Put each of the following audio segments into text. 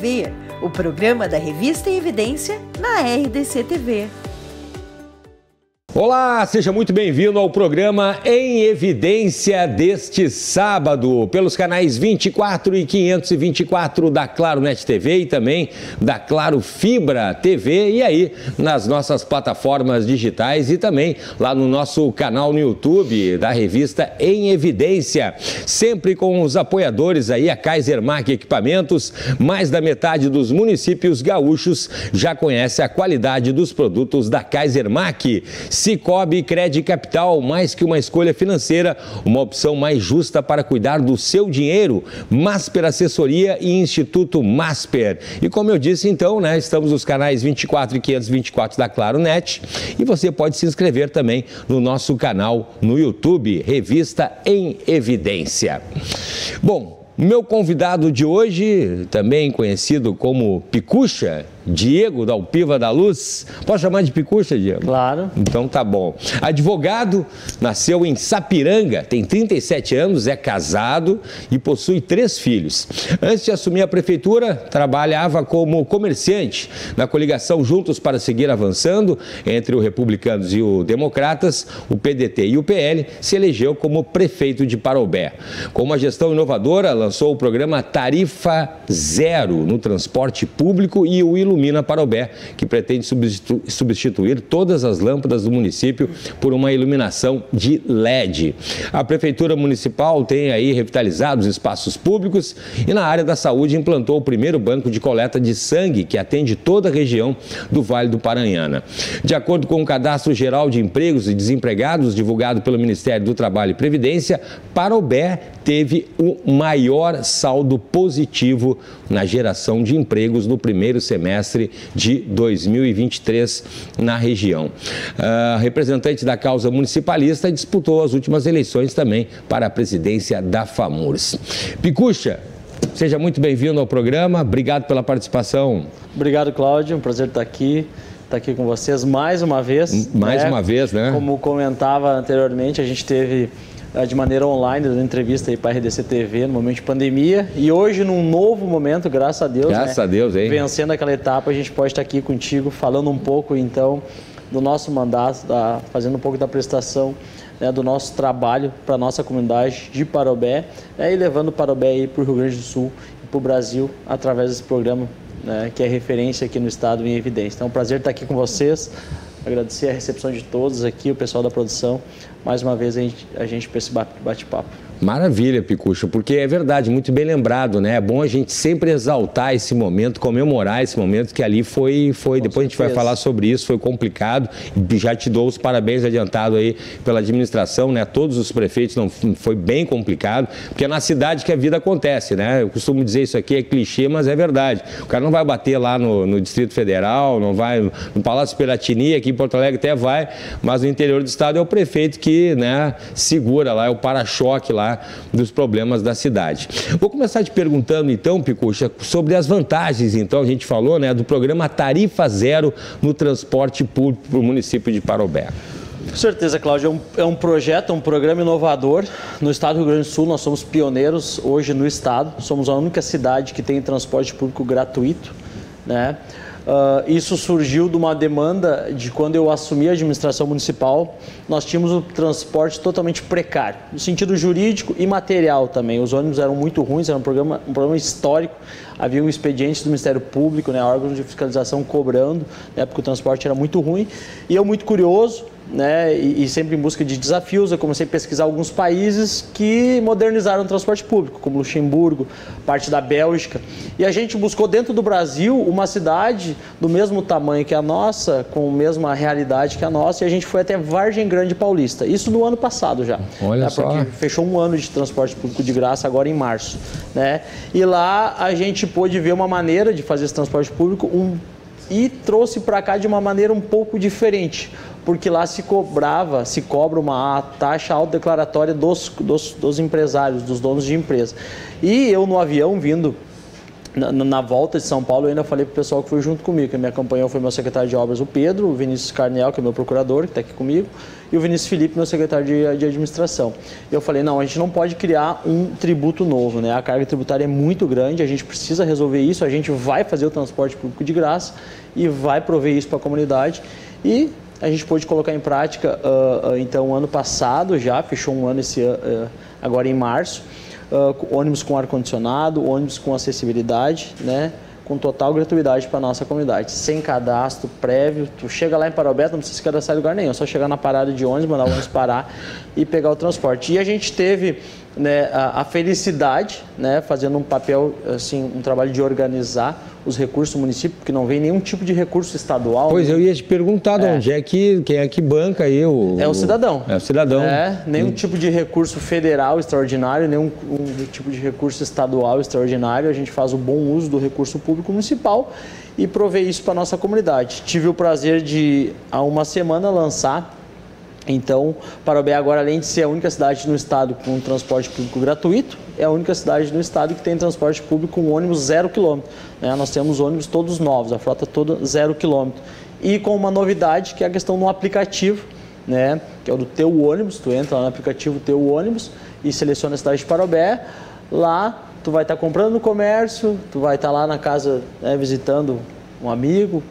Ver, o programa da revista Em Evidência na RDC TV. Olá, seja muito bem-vindo ao programa Em Evidência deste sábado, pelos canais 24 e 524 da Claro Net TV e também da Claro Fibra TV e aí nas nossas plataformas digitais e também lá no nosso canal no YouTube da revista Em Evidência, sempre com os apoiadores aí, a Kaisermac Equipamentos. Mais da metade dos municípios gaúchos já conhece a qualidade dos produtos da Kaisermac. Cicobi Crédito Capital, mais que uma escolha financeira, uma opção mais justa para cuidar do seu dinheiro. Masper Assessoria e Instituto Masper. E como eu disse, então, né, estamos nos canais 24 e 524 da Claro Net e você pode se inscrever também no nosso canal no YouTube, Revista Em Evidência. Bom, meu convidado de hoje, também conhecido como Picucha, Diego da Alpiva da Luz. Posso chamar de Picucha, Diego? Claro. Então tá bom. Advogado, nasceu em Sapiranga, tem 37 anos, é casado e possui 3 filhos. Antes de assumir a prefeitura, trabalhava como comerciante na coligação Juntos para Seguir Avançando, entre o Republicanos e o Democratas, o PDT e o PL, se elegeu como prefeito de Parobé. Com uma gestão inovadora, lançou o programa Tarifa Zero no transporte público e o Ilumina Parobé, que pretende substituir todas as lâmpadas do município por uma iluminação de LED. A Prefeitura Municipal tem aí revitalizado os espaços públicos e na área da saúde implantou o primeiro banco de coleta de sangue que atende toda a região do Vale do Paranhana. De acordo com o Cadastro Geral de Empregos e Desempregados, divulgado pelo Ministério do Trabalho e Previdência, Parobé teve o maior saldo positivo na geração de empregos no primeiro semestre de 2023 na região. A representante da causa municipalista disputou as últimas eleições também para a presidência da FAMURS. Picucha, seja muito bem-vindo ao programa, obrigado pela participação. Obrigado, Cláudio, um prazer estar aqui com vocês mais uma vez. Mais uma vez, né? Como comentava anteriormente, a gente teve de maneira online, dando entrevista aí para a RDC TV no momento de pandemia e hoje num novo momento, graças a Deus, graças a Deus, hein? Vencendo aquela etapa, a gente pode estar aqui contigo falando um pouco então do nosso mandato, fazendo um pouco da prestação, né, do nosso trabalho para a nossa comunidade de Parobé, né, e levando Parobé para o Rio Grande do Sul e para o Brasil através desse programa, né, que é referência aqui no estado em evidência. Então é um prazer estar aqui com vocês. Agradecer a recepção de todos aqui, o pessoal da produção. Mais uma vez a gente para esse bate-papo. Maravilha, Picucha, porque é verdade, muito bem lembrado, né? É bom a gente sempre exaltar esse momento, comemorar esse momento que ali foi depois a gente vai falar sobre isso, foi complicado. Já te dou os parabéns adiantado aí pela administração, né? Todos os prefeitos, não foi bem complicado, porque é na cidade que a vida acontece, né? Eu costumo dizer isso aqui, é clichê, mas é verdade. O cara não vai bater lá no Distrito Federal, não vai no Palácio Piratini, aqui em Porto Alegre até vai, mas no interior do estado é o prefeito que, né, segura lá, é o para-choque lá dos problemas da cidade. Vou começar te perguntando então, Picucha, sobre as vantagens, então, a gente falou, né, do programa Tarifa Zero no transporte público para o município de Parobé. Com certeza, Cláudio, é um projeto, um programa inovador. No estado do Rio Grande do Sul, nós somos pioneiros hoje no estado, somos a única cidade que tem transporte público gratuito, né? Isso surgiu de uma demanda de quando eu assumi a administração municipal, nós tínhamos o transporte totalmente precário, no sentido jurídico e material também. Os ônibus eram muito ruins, era um problema histórico, havia um expediente do Ministério Público, né, órgãos de fiscalização cobrando, né, porque o transporte era muito ruim. E eu, muito curioso, né, e sempre em busca de desafios, eu comecei a pesquisar alguns países que modernizaram o transporte público, como Luxemburgo, parte da Bélgica. E a gente buscou dentro do Brasil uma cidade do mesmo tamanho que a nossa, com a mesma realidade que a nossa, e a gente foi até Vargem Grande Paulista. Isso no ano passado já. Olha só. Porque fechou um ano de transporte público de graça agora em março, né? E lá a gente pôde ver uma maneira de fazer esse transporte público e trouxe para cá de uma maneira um pouco diferente, porque lá se cobra uma taxa autodeclaratória dos empresários, dos donos de empresa. E eu no avião vindo Na volta de São Paulo, eu ainda falei para o pessoal que foi junto comigo, que me acompanhou foi meu secretário de obras, o Pedro, o Vinícius Carniel, que é meu procurador, que está aqui comigo, e o Vinícius Felipe, meu secretário de administração. Eu falei, não, a gente não pode criar um tributo novo, né? A carga tributária é muito grande, a gente precisa resolver isso, a gente vai fazer o transporte público de graça e vai prover isso para a comunidade. E a gente pôde colocar em prática, então, ano passado já, fechou um ano agora em março, ônibus com ar-condicionado, ônibus com acessibilidade, né? Com total gratuidade para a nossa comunidade, sem cadastro prévio. Tu chega lá em Parobé, não precisa se cadastrar em lugar nenhum, é só chegar na parada de ônibus, mandar o ônibus parar e pegar o transporte. E a gente teve, né, a felicidade, né, fazendo um papel, assim, um trabalho de organizar os recursos do município, porque não vem nenhum tipo de recurso estadual. Pois, eu ia te perguntar de onde é que, quem é que banca aí É o cidadão. É o cidadão. Nenhum tipo de recurso federal extraordinário, nenhum tipo de recurso estadual extraordinário. A gente faz o bom uso do recurso público municipal e provê isso para a nossa comunidade. Tive o prazer de, há uma semana, lançar. Então, Parobé agora, além de ser a única cidade no estado com transporte público gratuito, é a única cidade no estado que tem transporte público com ônibus 0 km. Né? Nós temos ônibus todos novos, a frota toda 0 km. E com uma novidade, que é a questão do aplicativo, né? Que é o do teu ônibus. Tu entra lá no aplicativo teu ônibus e seleciona a cidade de Parobé. Lá, tu vai estar comprando no comércio, tu vai estar lá na casa, né, visitando um amigo,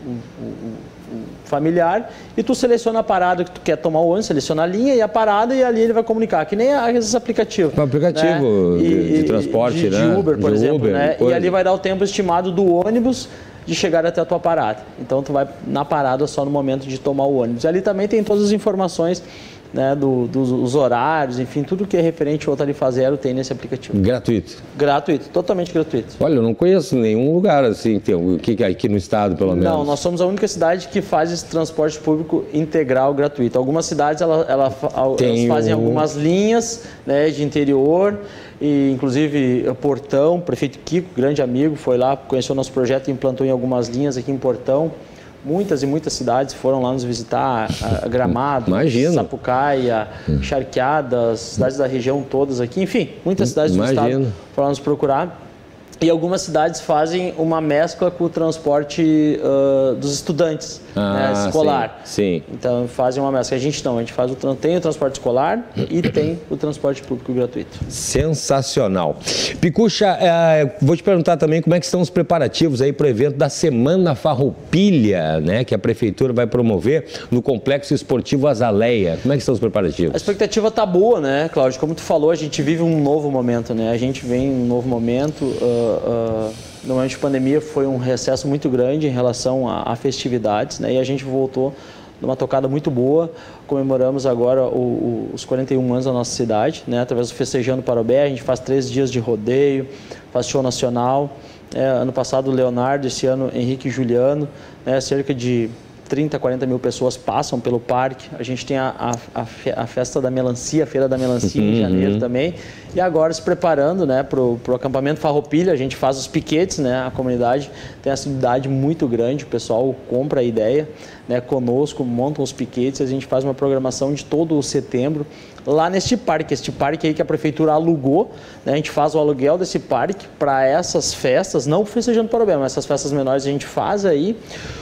familiar, e tu seleciona a parada que tu quer tomar o ônibus, seleciona a linha e a parada, e ali ele vai comunicar, que nem esses aplicativos. Um aplicativo, né? de transporte, de né? Uber, por exemplo, Uber, né? E ali vai dar o tempo estimado do ônibus de chegar até a tua parada. Então tu vai na parada só no momento de tomar o ônibus. E ali também tem todas as informações, né, dos horários, enfim, tudo que é referente ao Tarifa Zero tem nesse aplicativo. Gratuito? Gratuito, totalmente gratuito. Olha, eu não conheço nenhum lugar assim, aqui no estado, pelo menos. Não, nós somos a única cidade que faz esse transporte público integral gratuito. Algumas cidades elas fazem algumas linhas, né, de interior, e inclusive Portão, o prefeito Kiko, grande amigo, foi lá, conheceu o nosso projeto e implantou em algumas linhas aqui em Portão. Muitas e muitas cidades foram lá nos visitar, Gramado, Sapucaia, Charqueadas, cidades da região todas aqui, enfim, muitas cidades do estado foram nos procurar. E algumas cidades fazem uma mescla com o transporte dos estudantes, né, escolar. Sim. Então fazem uma mescla. A gente não, a gente faz tem o transporte escolar e tem o transporte público gratuito. Sensacional. Picucha, vou te perguntar também como é que estão os preparativos aí para o evento da Semana Farroupilha, né, que a Prefeitura vai promover no Complexo Esportivo Azaleia. Como é que estão os preparativos? A expectativa está boa, né, Cláudio? Como tu falou, a gente vive um novo momento, né? A gente vem um novo momento. No momento de pandemia foi um recesso muito grande em relação a festividades, né? E a gente voltou numa tocada muito boa. Comemoramos agora os 41 anos da nossa cidade, né? Através do Festejando Parobé, a gente faz 3 dias de rodeio, faz show nacional. Ano passado o Leonardo, esse ano Henrique e Juliano, né? Cerca de 30, 40 mil pessoas passam pelo parque. A gente tem a festa da melancia, a feira da melancia em janeiro também. E agora se preparando, né, para o acampamento Farroupilha, a gente faz os piquetes, né, a comunidade tem uma cidade muito grande, o pessoal compra a ideia, né, conosco, montam os piquetes, a gente faz uma programação de todo o setembro lá neste parque, este parque aí que a prefeitura alugou, né, a gente faz o aluguel desse parque para essas festas, não Festejando Parobé, mas essas festas menores a gente faz aí.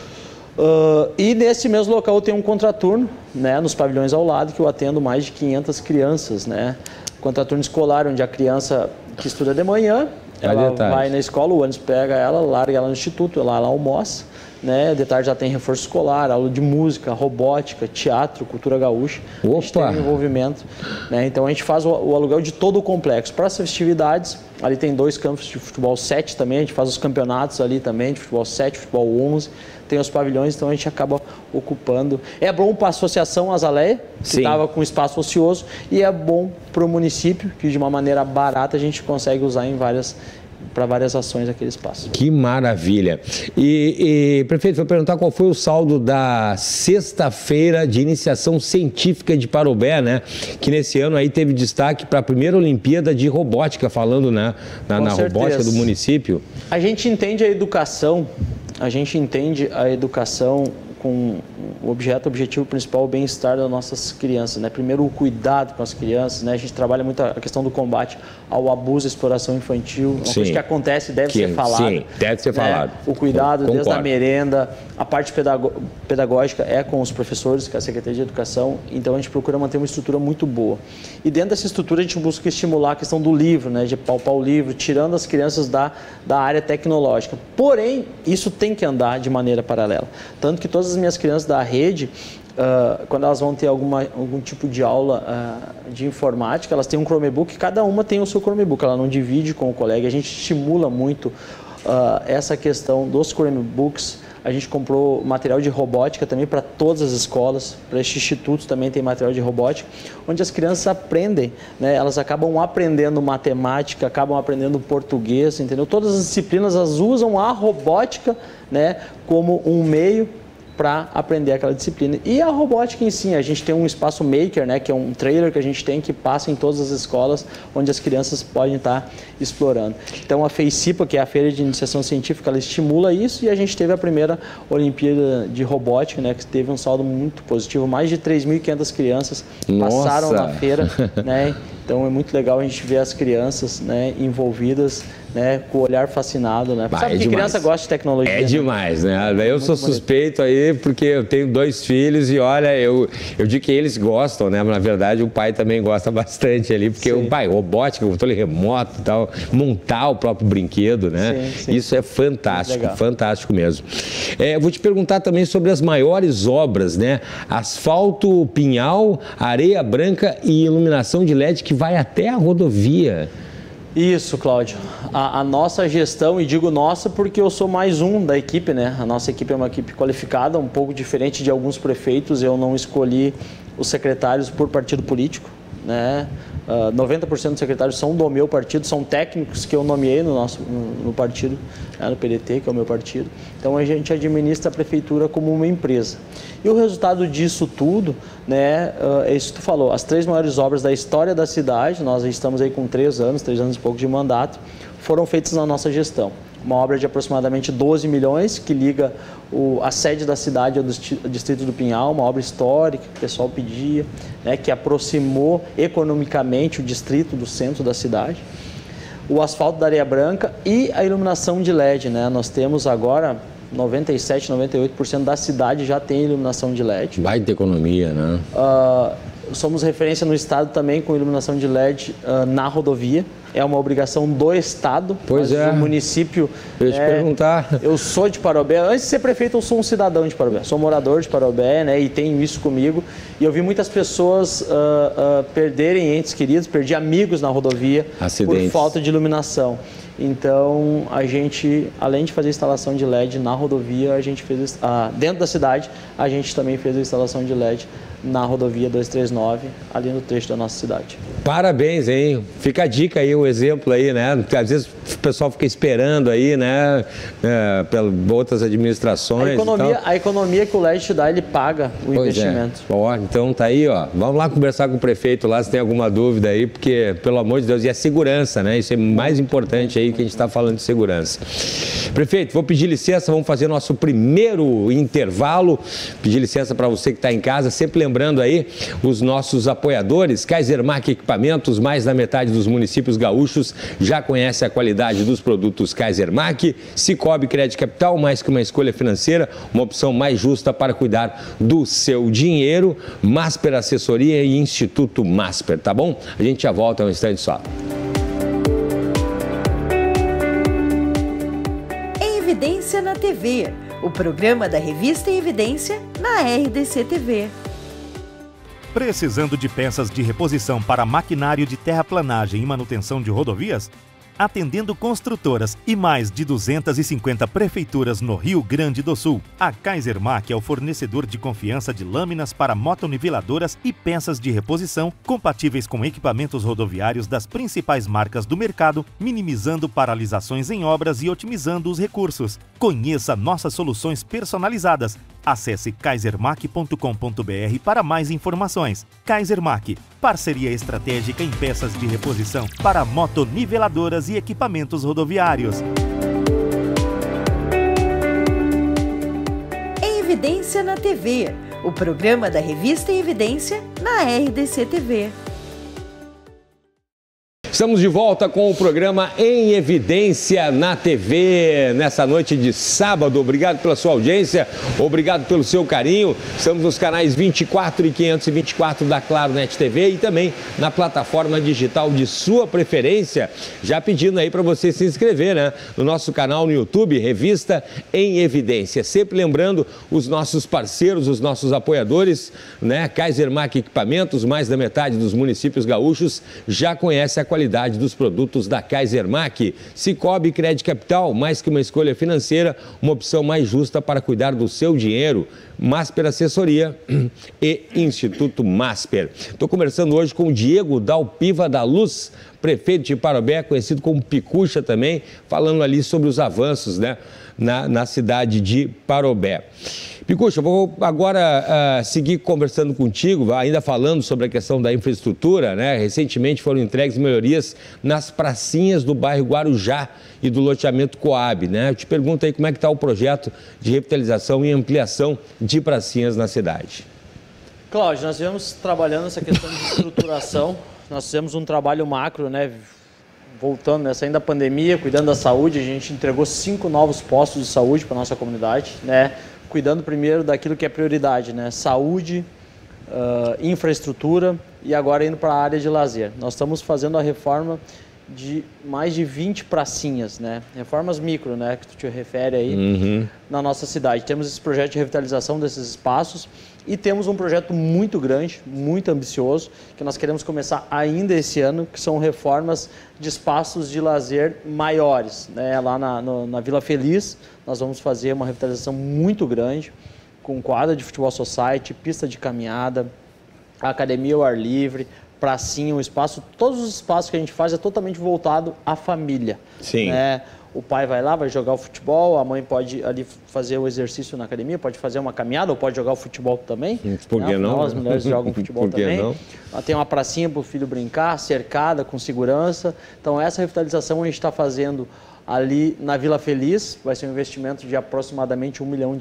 E nesse mesmo local tem um contraturno, né, nos pavilhões ao lado, que eu atendo mais de 500 crianças, né? Contraturno escolar, onde a criança que estuda de manhã, ela vai na escola, o ônibus pega ela, larga ela no instituto, ela almoça, né? De tarde já tem reforço escolar, aula de música, robótica, teatro, cultura gaúcha. A gente tem um envolvimento, né? Então a gente faz o aluguel de todo o complexo. Para as festividades, ali tem 2 campos de futebol 7 também, a gente faz os campeonatos ali também, de futebol 7, futebol 11, tem os pavilhões, então a gente acaba ocupando. É bom para a Associação Azaleia, que estava com espaço ocioso, e é bom para o município, que de uma maneira barata a gente consegue usar para várias ações aquele espaço. Que maravilha! E prefeito, vou perguntar qual foi o saldo da sexta-feira de iniciação científica de Parobé, né? Que nesse ano aí teve destaque para a primeira Olimpíada de Robótica, falando, né, na robótica do município. A gente entende a educação com o objetivo principal, o bem-estar das nossas crianças, né? Primeiro, o cuidado com as crianças, né? A gente trabalha muito a questão do combate ao abuso e exploração infantil, uma coisa que acontece e deve ser falada. Sim, deve ser falado. O cuidado desde a merenda, a parte pedagógica é com os professores, com a Secretaria de Educação, então a gente procura manter uma estrutura muito boa. E dentro dessa estrutura a gente busca estimular a questão do livro, né? De palpar o livro, tirando as crianças da área tecnológica. Porém, isso tem que andar de maneira paralela. Tanto que todas as minhas crianças da rede, quando elas vão ter algum tipo de aula de informática, elas têm um Chromebook, cada uma tem o seu Chromebook, ela não divide com o colega. A gente estimula muito essa questão dos Chromebooks. A gente comprou material de robótica também para todas as escolas, para estes institutos também tem material de robótica, onde as crianças aprendem, né? Elas acabam aprendendo matemática, acabam aprendendo português, entendeu? Todas as disciplinas, elas usam a robótica, né, como um meio para aprender aquela disciplina. E a robótica em si, a gente tem um espaço maker, né, que é um trailer que a gente tem que passa em todas as escolas onde as crianças podem estar explorando. Então a FEICIPA, que é a Feira de Iniciação Científica, ela estimula isso, e a gente teve a primeira Olimpíada de Robótica, né, que teve um saldo muito positivo, mais de 3.500 crianças passaram na feira, né? Então é muito legal a gente ver as crianças, né, envolvidas, né, com o olhar fascinado, né? Sabe que criança gosta de tecnologia? É demais, né? Eu sou suspeito aí porque eu tenho 2 filhos e olha, eu digo que eles gostam, né? Mas na verdade o pai também gosta bastante ali, porque o pai, robótica, controle remoto e tal, montar o próprio brinquedo, né? Sim. Isso é fantástico, fantástico mesmo. Eu vou te perguntar também sobre as maiores obras, né? Asfalto, pinhal, areia branca e iluminação de LED que vai até a rodovia. Isso, Cláudio. A nossa gestão, e digo nossa porque eu sou mais um da equipe, né? A nossa equipe é uma equipe qualificada, um pouco diferente de alguns prefeitos. Eu não escolhi os secretários por partido político, né? 90% dos secretários são do meu partido, são técnicos que eu nomeei no partido, né, no PDT, que é o meu partido. Então a gente administra a prefeitura como uma empresa. E o resultado disso tudo, né, é isso que tu falou, as 3 maiores obras da história da cidade, nós estamos aí com 3 anos e pouco de mandato, foram feitas na nossa gestão. Uma obra de aproximadamente 12 milhões, que liga a sede da cidade ao distrito do Pinhal, uma obra histórica que o pessoal pedia, né, que aproximou economicamente o distrito do centro da cidade. O asfalto da areia branca e a iluminação de LED, né? Nós temos agora 97, 98% da cidade já tem iluminação de LED. Baita economia, né? Somos referência no estado também com iluminação de LED na rodovia. É uma obrigação do estado. Pois é. O município... Eu ia te perguntar. Eu sou de Parobé. Antes de ser prefeito, eu sou um cidadão de Parobé. Sou morador de Parobé, né? E tenho isso comigo. E eu vi muitas pessoas perderem entes queridos, perdi amigos na rodovia. Acidentes. Por falta de iluminação. Então, a gente, além de fazer instalação de LED na rodovia, a gente fez, dentro da cidade, a gente também fez a instalação de LED na rodovia 239, ali no trecho da nossa cidade. Parabéns, hein? Fica a dica aí, o exemplo aí, né? Porque às vezes o pessoal fica esperando aí, né? Pelas outras administrações. A economia que o LED te dá, ele paga o investimento. Ó, então tá aí, ó. Vamos lá conversar com o prefeito lá, se tem alguma dúvida aí, porque, pelo amor de Deus, e a segurança, né? Isso é mais importante aí que a gente está falando de segurança. Prefeito, vou pedir licença, vamos fazer nosso primeiro intervalo. Pedir licença para você que está em casa, sempre lembrando aí os nossos apoiadores, Kaisermac Equipamentos, mais da metade dos municípios gaúchos já conhece a qualidade dos produtos Kaisermac. Cicobi Crédito Capital, mais que uma escolha financeira, uma opção mais justa para cuidar do seu dinheiro. Masper Assessoria e Instituto Masper, tá bom? A gente já volta um instante só. Evidência na TV, o programa da revista Evidência na RDC TV. Precisando de peças de reposição para maquinário de terraplanagem e manutenção de rodovias? Atendendo construtoras e mais de 250 prefeituras no Rio Grande do Sul, a Kaisermac é o fornecedor de confiança de lâminas para motoniveladoras e peças de reposição compatíveis com equipamentos rodoviários das principais marcas do mercado, minimizando paralisações em obras e otimizando os recursos. Conheça nossas soluções personalizadas. Acesse kaisermac.com.br para mais informações. Kaisermac, parceria estratégica em peças de reposição para motoniveladoras e equipamentos rodoviários. Em Evidência Tendência na TV, o programa da Revista em Evidência na RDC TV. Estamos de volta com o programa Em Evidência na TV, nessa noite de sábado. Obrigado pela sua audiência, obrigado pelo seu carinho. Estamos nos canais 24 e 524 da Claro Net TV e também na plataforma digital de sua preferência. Já pedindo aí para você se inscrever, né? No nosso canal no YouTube, Revista Em Evidência. Sempre lembrando os nossos parceiros, os nossos apoiadores, né? Kaiser Mac Equipamentos, mais da metade dos municípios gaúchos já conhece a qualidade dos produtos da Kaiser Mac. Cicobi Crédito Capital, mais que uma escolha financeira, uma opção mais justa para cuidar do seu dinheiro. Masper Assessoria e Instituto Masper. Estou conversando hoje com o Diego Dalpiva da Luz, prefeito de Parobé, conhecido como Picucha também, falando ali sobre os avanços, né, na cidade de Parobé. Picucha, vou agora seguir conversando contigo, ainda falando sobre a questão da infraestrutura, né? Recentemente foram entregues melhorias nas pracinhas do bairro Guarujá e do loteamento Coab, né? Eu te pergunto aí como é que está o projeto de revitalização e ampliação de pracinhas na cidade. Cláudio, nós viemos trabalhando essa questão de estruturação, nós fizemos um trabalho macro, né? Voltando, né? Saindo da pandemia, cuidando da saúde, a gente entregou 5 novos postos de saúde para a nossa comunidade, né? Cuidando primeiro daquilo que é prioridade, né? Saúde, infraestrutura e agora indo para a área de lazer. Nós estamos fazendo a reforma de mais de 20 pracinhas, né? Reformas micro, né? Que tu te refere aí na nossa cidade. Temos esse projeto de revitalização desses espaços e temos um projeto muito grande, muito ambicioso, que nós queremos começar ainda esse ano, que são reformas de espaços de lazer maiores, né? Lá na Vila Feliz, nós vamos fazer uma revitalização muito grande, com quadra de futebol society, pista de caminhada, academia ao ar livre, pracinha, um espaço, todos os espaços que a gente faz é totalmente voltado à família. Sim. Né? O pai vai lá, vai jogar o futebol, a mãe pode ali fazer o exercício na academia, pode fazer uma caminhada ou pode jogar o futebol também. Por que não? As mulheres jogam futebol também. Não? Tem uma pracinha para o filho brincar, cercada, com segurança. Então essa revitalização a gente está fazendo ali na Vila Feliz, vai ser um investimento de aproximadamente R$1 milhão.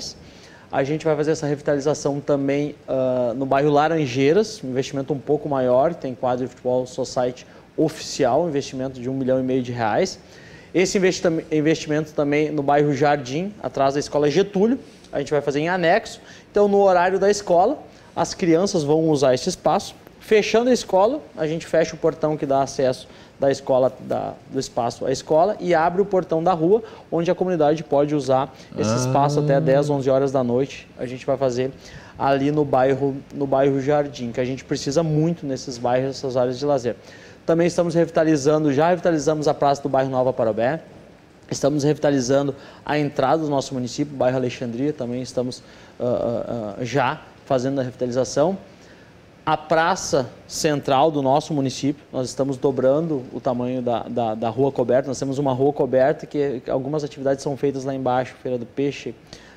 A gente vai fazer essa revitalização também no bairro Laranjeiras, um investimento um pouco maior, tem quadro de futebol society oficial, um investimento de R$1,5 milhão. Esse investimento também no bairro Jardim, atrás da escola Getúlio, a gente vai fazer em anexo. Então, no horário da escola, as crianças vão usar esse espaço. Fechando a escola, a gente fecha o portão que dá acesso da escola, do espaço à escola e abre o portão da rua, onde a comunidade pode usar esse espaço até 10, 11 horas da noite. A gente vai fazer ali no bairro Jardim, que a gente precisa muito nesses bairros, nessas áreas de lazer. Também estamos já revitalizamos a praça do bairro Nova Parobé, estamos revitalizando a entrada do nosso município, o bairro Alexandria, também estamos já fazendo a revitalização. A praça central do nosso município, nós estamos dobrando o tamanho da rua coberta, nós temos uma rua coberta que algumas atividades são feitas lá embaixo, Feira do Peixe,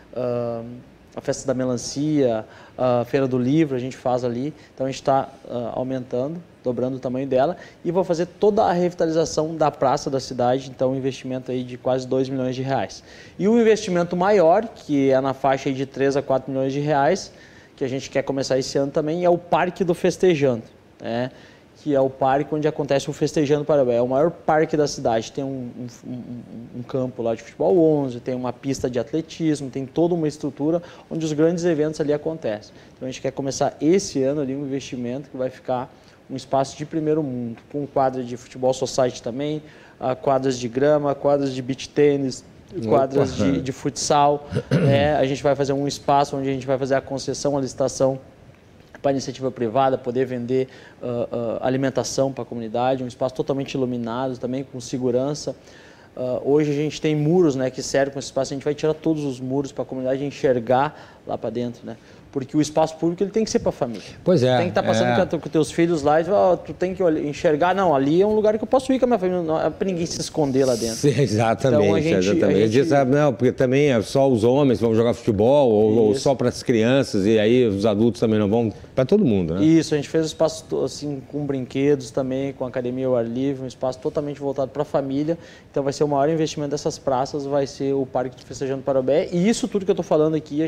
a Festa da Melancia, a Feira do Livro, a gente faz ali, então a gente está aumentando, dobrando o tamanho dela e vou fazer toda a revitalização da praça da cidade, então um investimento aí de quase R$2 milhões. E um investimento maior, que é na faixa aí de 3 a 4 milhões de reais, que a gente quer começar esse ano também, é o Parque do Festejando, né? Que é o parque onde acontece o Festejando Parobé. É o maior parque da cidade, tem um campo lá de futebol 11, tem uma pista de atletismo, tem toda uma estrutura onde os grandes eventos ali acontecem. Então a gente quer começar esse ano ali um investimento que vai ficar um espaço de primeiro mundo, com quadra de futebol society também, quadras de grama, quadras de beach tênis, quadras de futsal. A gente vai fazer um espaço onde a gente vai fazer a concessão, a licitação para a iniciativa privada, poder vender alimentação para a comunidade, um espaço totalmente iluminado, também com segurança. Hoje a gente tem muros, né, que servem com esse espaço, a gente vai tirar todos os muros para a comunidade enxergar lá para dentro, né? Porque o espaço público ele tem que ser para a família. Pois é. Tem que estar passando com teus filhos lá e tu tem que enxergar, não, ali é um lugar que eu posso ir com a minha família, não é para ninguém se esconder lá dentro. Sim, exatamente, então, exatamente. Diz, não, porque também é só os homens vão jogar futebol ou só para as crianças e aí os adultos também não vão, para todo mundo, né? Isso, a gente fez um espaço assim com brinquedos também, com academia ao ar livre, um espaço totalmente voltado para a família. Então vai ser o maior investimento dessas praças, vai ser o Parque de Festejando Parobé. E isso tudo que eu estou falando aqui, a gente quer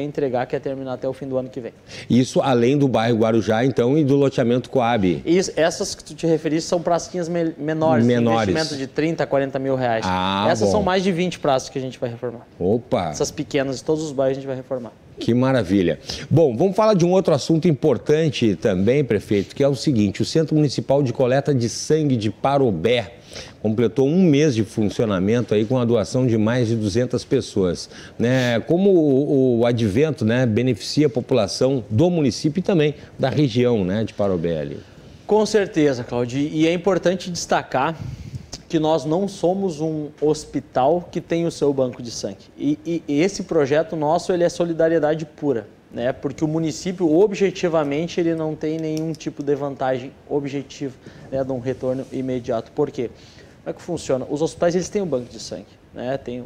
entregar, que é terminar até o fim do ano que vem. Isso além do bairro Guarujá, então, e do loteamento Coab. Essas que tu te referiste são pracinhas menores. Investimento de 30 a 40 mil reais. Essas são mais de 20 praças que a gente vai reformar. Opa! Essas pequenas, de todos os bairros a gente vai reformar. Que maravilha. Bom, vamos falar de um outro assunto importante também, prefeito, que é o seguinte: o Centro Municipal de Coleta de Sangue de Parobé completou 1 mês de funcionamento aí com a doação de mais de 200 pessoas. Né? Como o advento, né, beneficia a população do município e também da região, né, de Parobé ali? Com certeza, Cláudio. E é importante destacar que nós não somos um hospital que tem o seu banco de sangue. E esse projeto nosso, ele é solidariedade pura, né? Porque o município, objetivamente, ele não tem nenhum tipo de vantagem objetiva, né, de um retorno imediato. Por quê? Como é que funciona? Os hospitais, eles têm um banco de sangue, né? Tem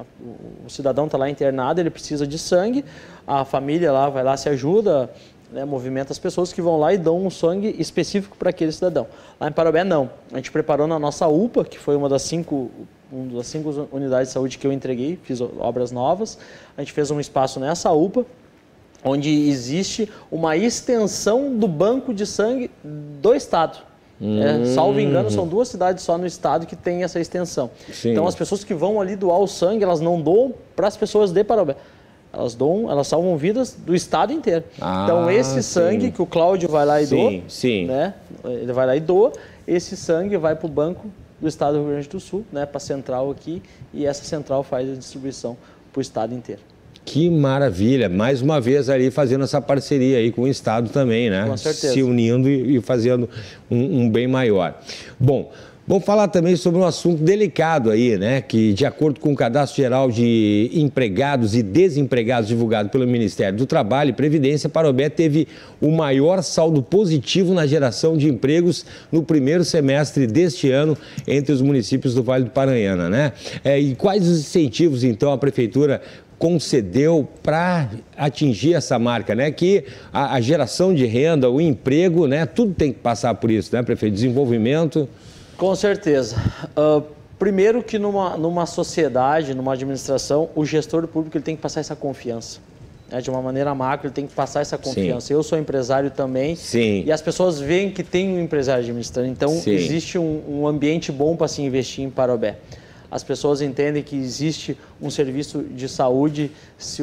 o cidadão está lá internado, ele precisa de sangue, a família lá vai lá, se ajuda, né, movimenta as pessoas que vão lá e dão um sangue específico para aquele cidadão. Lá em Parobé, não. A gente preparou na nossa UPA, que foi uma das 5 unidades de saúde que eu entreguei, fiz obras novas. A gente fez um espaço nessa UPA, onde existe uma extensão do banco de sangue do estado. Salvo engano, são 2 cidades só no estado que tem essa extensão. Sim. Então, as pessoas que vão ali doar o sangue, elas não doam para as pessoas de Parobé. Elas salvam vidas do estado inteiro. Então, esse sangue que o Cláudio vai lá e doa, né? Ele vai lá e doa, esse sangue vai para o banco do estado do Rio Grande do Sul, né? Para a central aqui, e essa central faz a distribuição para o estado inteiro. Que maravilha! Mais uma vez ali fazendo essa parceria aí com o estado também, né? Com certeza. Se unindo e fazendo um bem maior. Bom, vamos falar também sobre um assunto delicado aí, né? Que, de acordo com o Cadastro Geral de Empregados e Desempregados divulgado pelo Ministério do Trabalho e Previdência, Parobé teve o maior saldo positivo na geração de empregos no primeiro semestre deste ano entre os municípios do Vale do Paranhana, né? E quais os incentivos, então, a Prefeitura concedeu para atingir essa marca, né? Que a geração de renda, o emprego, né? Tudo tem que passar por isso, né, prefeito? Desenvolvimento. Com certeza. Primeiro que numa sociedade, numa administração, o gestor público ele tem que passar essa confiança. Né? De uma maneira macro, ele tem que passar essa confiança. Sim. Eu sou empresário também. Sim. E as pessoas veem que tem um empresário administrando. Então, sim, existe um ambiente bom para se investir em Parobé. As pessoas entendem que existe um serviço de saúde se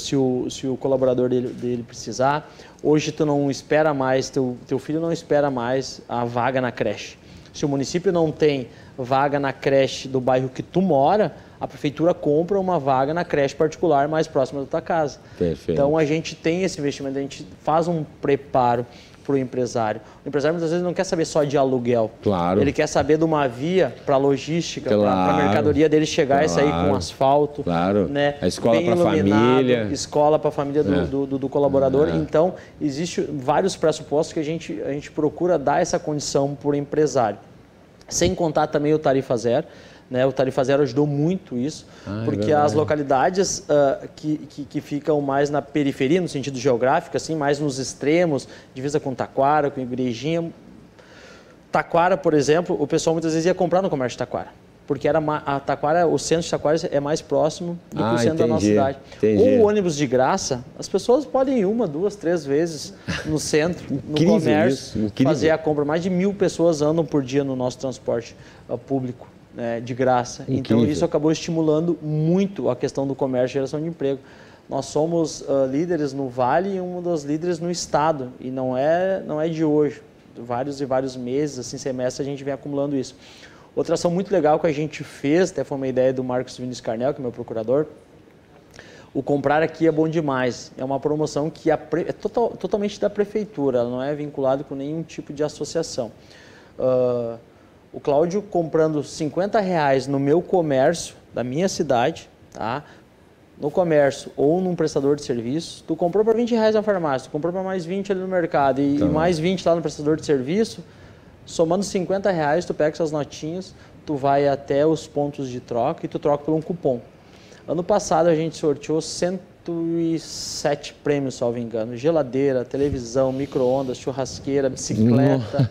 o colaborador dele precisar. Hoje tu não espera mais, teu filho não espera mais a vaga na creche. Se o município não tem vaga na creche do bairro que tu mora, a prefeitura compra uma vaga na creche particular mais próxima da tua casa. Perfeito. Então a gente tem esse investimento, a gente faz um preparo para o empresário. O empresário muitas vezes não quer saber só de aluguel. Claro. Ele quer saber de uma via para logística, para a mercadoria dele chegar e sair com asfalto. Claro. Né? A escola para a família. Escola para a família do colaborador. Então, existem vários pressupostos que a gente procura dar essa condição para o empresário. Sem contar também o Tarifa Zero. Né? O Tarifa Zero ajudou muito isso, porque as localidades que ficam mais na periferia, no sentido geográfico, assim, mais nos extremos, divisa com Taquara, com Igrejinha. Taquara, por exemplo, o pessoal muitas vezes ia comprar no comércio de Taquara, porque o centro de Taquara é mais próximo do que o centro da nossa cidade. Ou o ônibus de graça, as pessoas podem ir 1, 2, 3 vezes no centro, no comércio, fazer a compra. Mais de 1.000 pessoas andam por dia no nosso transporte público. De graça. Incrível. Então, isso acabou estimulando muito a questão do comércio e geração de emprego. Nós somos líderes no Vale e uma das líderes no Estado. E não é de hoje. Vários e vários meses, assim, semestres, a gente vem acumulando isso. Outra ação muito legal que a gente fez, até foi uma ideia do Marcos Vinícius Carnel, que é meu procurador, o Comprar Aqui é Bom Demais. É uma promoção que é totalmente da prefeitura, ela não é vinculada com nenhum tipo de associação. O Cláudio comprando R$50 no meu comércio, da minha cidade, tá? No comércio ou num prestador de serviço, tu comprou para R$20 na farmácia, tu comprou para mais 20 ali no mercado e mais 20 lá no prestador de serviço, somando R$50, tu pega essas notinhas, tu vai até os pontos de troca e tu troca por um cupom. Ano passado a gente sorteou 107 prêmios, salvo engano. Geladeira, televisão, micro-ondas, churrasqueira, bicicleta,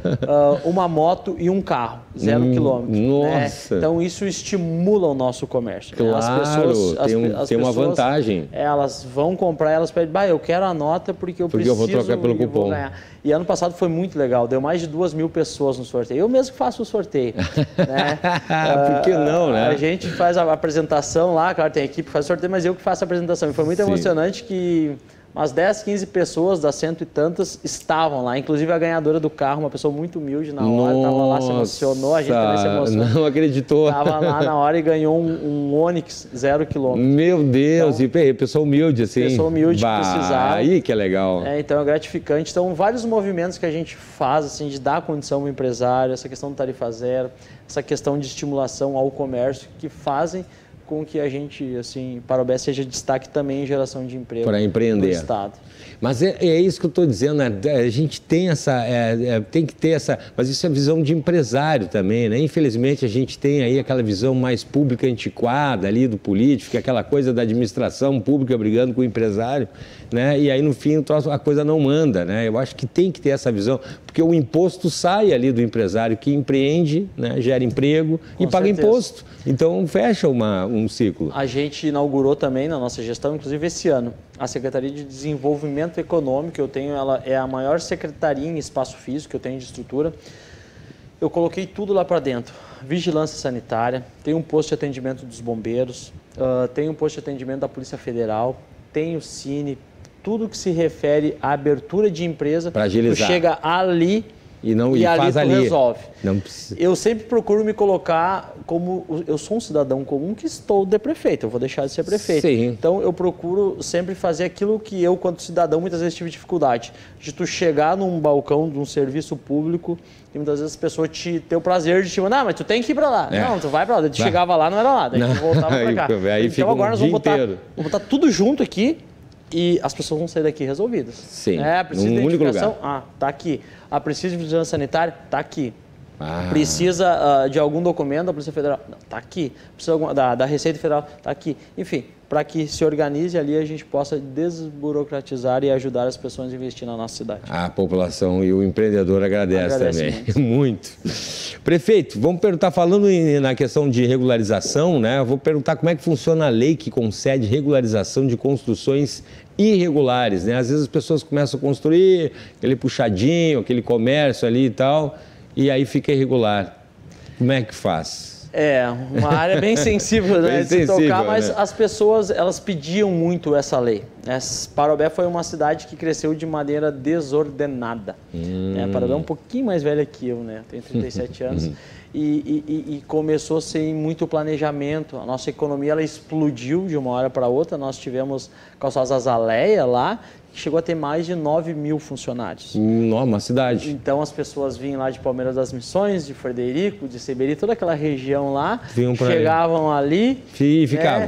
uma moto e um carro, 0 quilômetro. Nossa! Né? Então, isso estimula o nosso comércio. Claro, né? tem uma vantagem. Elas vão comprar, elas pedem, eu quero a nota porque eu preciso. Porque eu vou trocar pelo cupom. E ano passado foi muito legal, deu mais de 2.000 pessoas no sorteio. Eu mesmo que faço o sorteio. Né? Por que não, né? A gente faz a apresentação lá, claro, tem equipe que faz o sorteio, mas eu que faço a apresentação. E foi muito emocionante que umas 10, 15 pessoas das 100 e tantas estavam lá. Inclusive a ganhadora do carro, uma pessoa muito humilde na hora, estava lá, se emocionou, a gente também se emocionou. Não acreditou. Estava lá na hora e ganhou um Onix 0 quilômetro. Meu Deus, então, e pessoa humilde assim. Pessoa humilde que precisava. Aí que é legal. Então é gratificante. Então vários movimentos que a gente faz, assim, de dar condição ao empresário, essa questão do tarifa zero, essa questão de estimulação ao comércio, que fazem com que a gente, assim, Parobé seja destaque também em geração de emprego para empreender no estado. Mas é isso que eu estou dizendo, né? A gente tem tem que ter essa, mas isso é visão de empresário também, né? Infelizmente a gente tem aí aquela visão mais pública antiquada ali do político, que é aquela coisa da administração pública brigando com o empresário, né? E aí no fim a coisa não anda, né? Eu acho que tem que ter essa visão, porque o imposto sai ali do empresário que empreende, né? Gera emprego e paga imposto. Então fecha um ciclo. A gente inaugurou também na nossa gestão, inclusive esse ano, a Secretaria de Desenvolvimento Econômico. Eu tenho, ela é a maior secretaria em espaço físico que eu tenho de estrutura. Eu coloquei tudo lá para dentro. Vigilância sanitária, tem um posto de atendimento dos bombeiros, tem um posto de atendimento da Polícia Federal, tem o Cine, tudo que se refere à abertura de empresa. Para agilizar. Tu chega ali e ali faz tu ali. Resolve. Não precisa. Eu sempre procuro me colocar como... Eu sou um cidadão comum que estou de prefeito, eu vou deixar de ser prefeito. Sim. Então eu procuro sempre fazer aquilo que eu, quanto cidadão, muitas vezes tive dificuldade. De tu chegar num balcão de um serviço público e muitas vezes as pessoas ter o prazer de te mandar, mas tu tem que ir para lá. Não, tu vai para lá. Tu chegava lá, não era lá, daí tu voltava para cá. Aí então agora nós vamos inteiro. botar tudo junto aqui. E as pessoas vão sair daqui resolvidas. Sim, precisa de identificação? Tá aqui. Precisa de vigilância sanitária? Tá aqui. Precisa de algum documento da Polícia Federal? Tá aqui. Precisa da Receita Federal? Tá aqui. Enfim, para que se organize ali, a gente possa desburocratizar e ajudar as pessoas a investir na nossa cidade. A população e o empreendedor agradece também. Muito. Prefeito, vamos perguntar, falando na questão de regularização, né? Eu vou perguntar como é que funciona a lei que concede regularização de construções irregulares, né? Às vezes as pessoas começam a construir aquele puxadinho, aquele comércio ali e tal, e aí fica irregular. Como é que faz? É, uma área bem sensível, né, bem de se sensível, tocar, mas né? As pessoas, elas pediam muito essa lei. Parobé foi uma cidade que cresceu de maneira desordenada. Parobé é um pouquinho mais velha que eu, né? Tenho 37 anos. E começou sem muito planejamento. A nossa economia ela explodiu de uma hora para outra. Nós tivemos Calçadas Azaleia lá, que chegou a ter mais de 9.000 funcionários. Uma cidade. Então as pessoas vinham lá de Palmeiras das Missões, de Frederico, de Seberi, toda aquela região lá, chegavam ali e ficavam.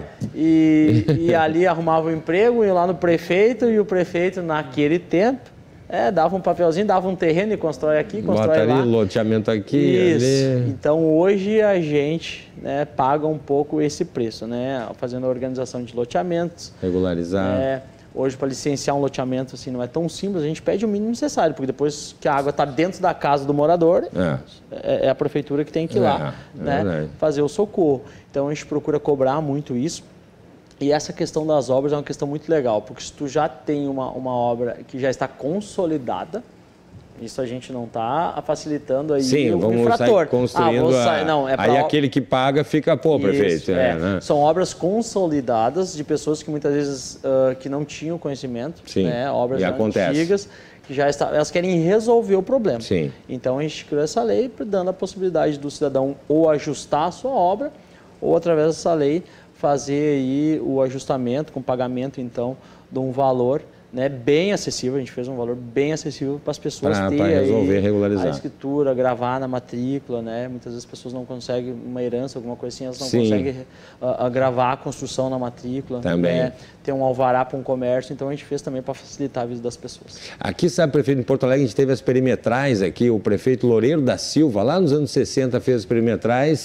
E ali arrumavam emprego, iam lá no prefeito, e o prefeito naquele tempo dava um papelzinho, dava um terreno e constrói aqui, constrói lá. Bota ali, loteamento aqui, isso. Ali. Então hoje a gente paga um pouco esse preço, né? Fazendo a organização de loteamentos. Regularizar. Hoje, para licenciar um loteamento, assim, não é tão simples, a gente pede o mínimo necessário, porque depois que a água está dentro da casa do morador, é a prefeitura que tem que ir lá, né, fazer o socorro. Então, a gente procura cobrar muito isso. E essa questão das obras é uma questão muito legal, porque se tu já tem uma obra que já está consolidada, isso a gente não está facilitando aí o infrator. Sair construindo aí aquele que paga fica, prefeito. Né? São obras consolidadas de pessoas que muitas vezes que não tinham conhecimento, né? Obras antigas, que já elas querem resolver o problema. Sim. Então a gente criou essa lei dando a possibilidade do cidadão ou ajustar a sua obra, ou através dessa lei fazer aí o ajustamento com pagamento então de um valor, né, bem acessível. A gente fez um valor bem acessível para as pessoas terem resolver, regularizar a escritura, gravar na matrícula, né? Muitas vezes as pessoas não conseguem uma herança, alguma coisa assim, elas não conseguem gravar a construção na matrícula, também. Né? Ter um alvará para um comércio, então a gente fez também para facilitar a vida das pessoas. Aqui, sabe, prefeito, em Porto Alegre a gente teve as perimetrais aqui, o prefeito Loureiro da Silva, lá nos anos 60 fez as perimetrais.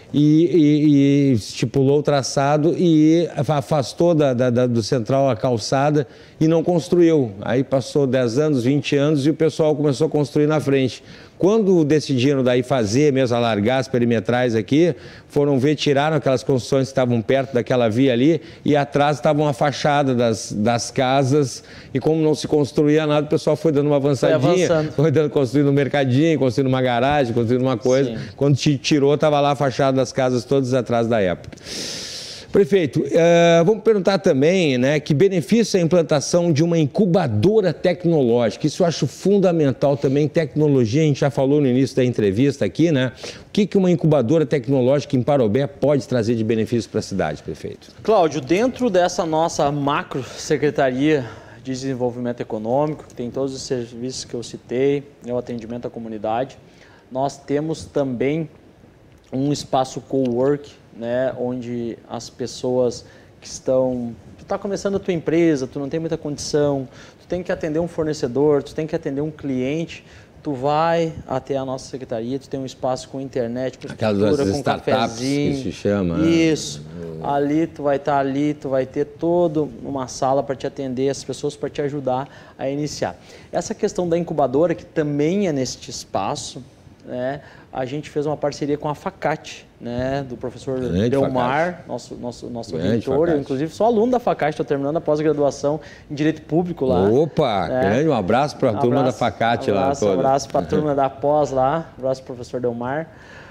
e estipulou o traçado e afastou do central a calçada e não construiu. Aí passou 10 anos, 20 anos e o pessoal começou a construir na frente. Quando decidiram daí fazer, mesmo alargar as perimetrais aqui, foram ver, tiraram aquelas construções que estavam perto daquela via ali e atrás estavam a fachada das casas e como não se construía nada, o pessoal foi dando uma avançadinha, foi construindo um mercadinho, construindo uma garagem, construindo uma coisa. Sim. Quando tirou, estava lá a fachada das casas todas atrás da época. Prefeito, vamos perguntar também, né, que benefício é a implantação de uma incubadora tecnológica. Isso eu acho fundamental também, tecnologia, a gente já falou no início da entrevista aqui, né? O que uma incubadora tecnológica em Parobé pode trazer de benefício para a cidade, prefeito? Cláudio, dentro dessa nossa macro Secretaria de Desenvolvimento Econômico, que tem todos os serviços que eu citei, o atendimento à comunidade, nós temos também um espaço co-work, né, onde as pessoas que estão... Tu está começando a tua empresa, tu não tem muita condição, tu tem que atender um fornecedor, tu tem que atender um cliente, tu vai até a nossa secretaria, tu tem um espaço com internet, com estrutura, com cafezinho. Que se chama. Isso. Ali, tu vai estar ali, tu vai ter toda uma sala para te atender, as pessoas para te ajudar a iniciar. Essa questão da incubadora, que também é neste espaço, né, a gente fez uma parceria com a Facate, né, do professor Delmar, nosso reitor. Eu, inclusive, sou aluno da Facate, estou terminando a pós-graduação em Direito Público lá. Opa, grande, um abraço para a turma da Facate lá. Um abraço para a turma da pós lá, um abraço para o professor Delmar.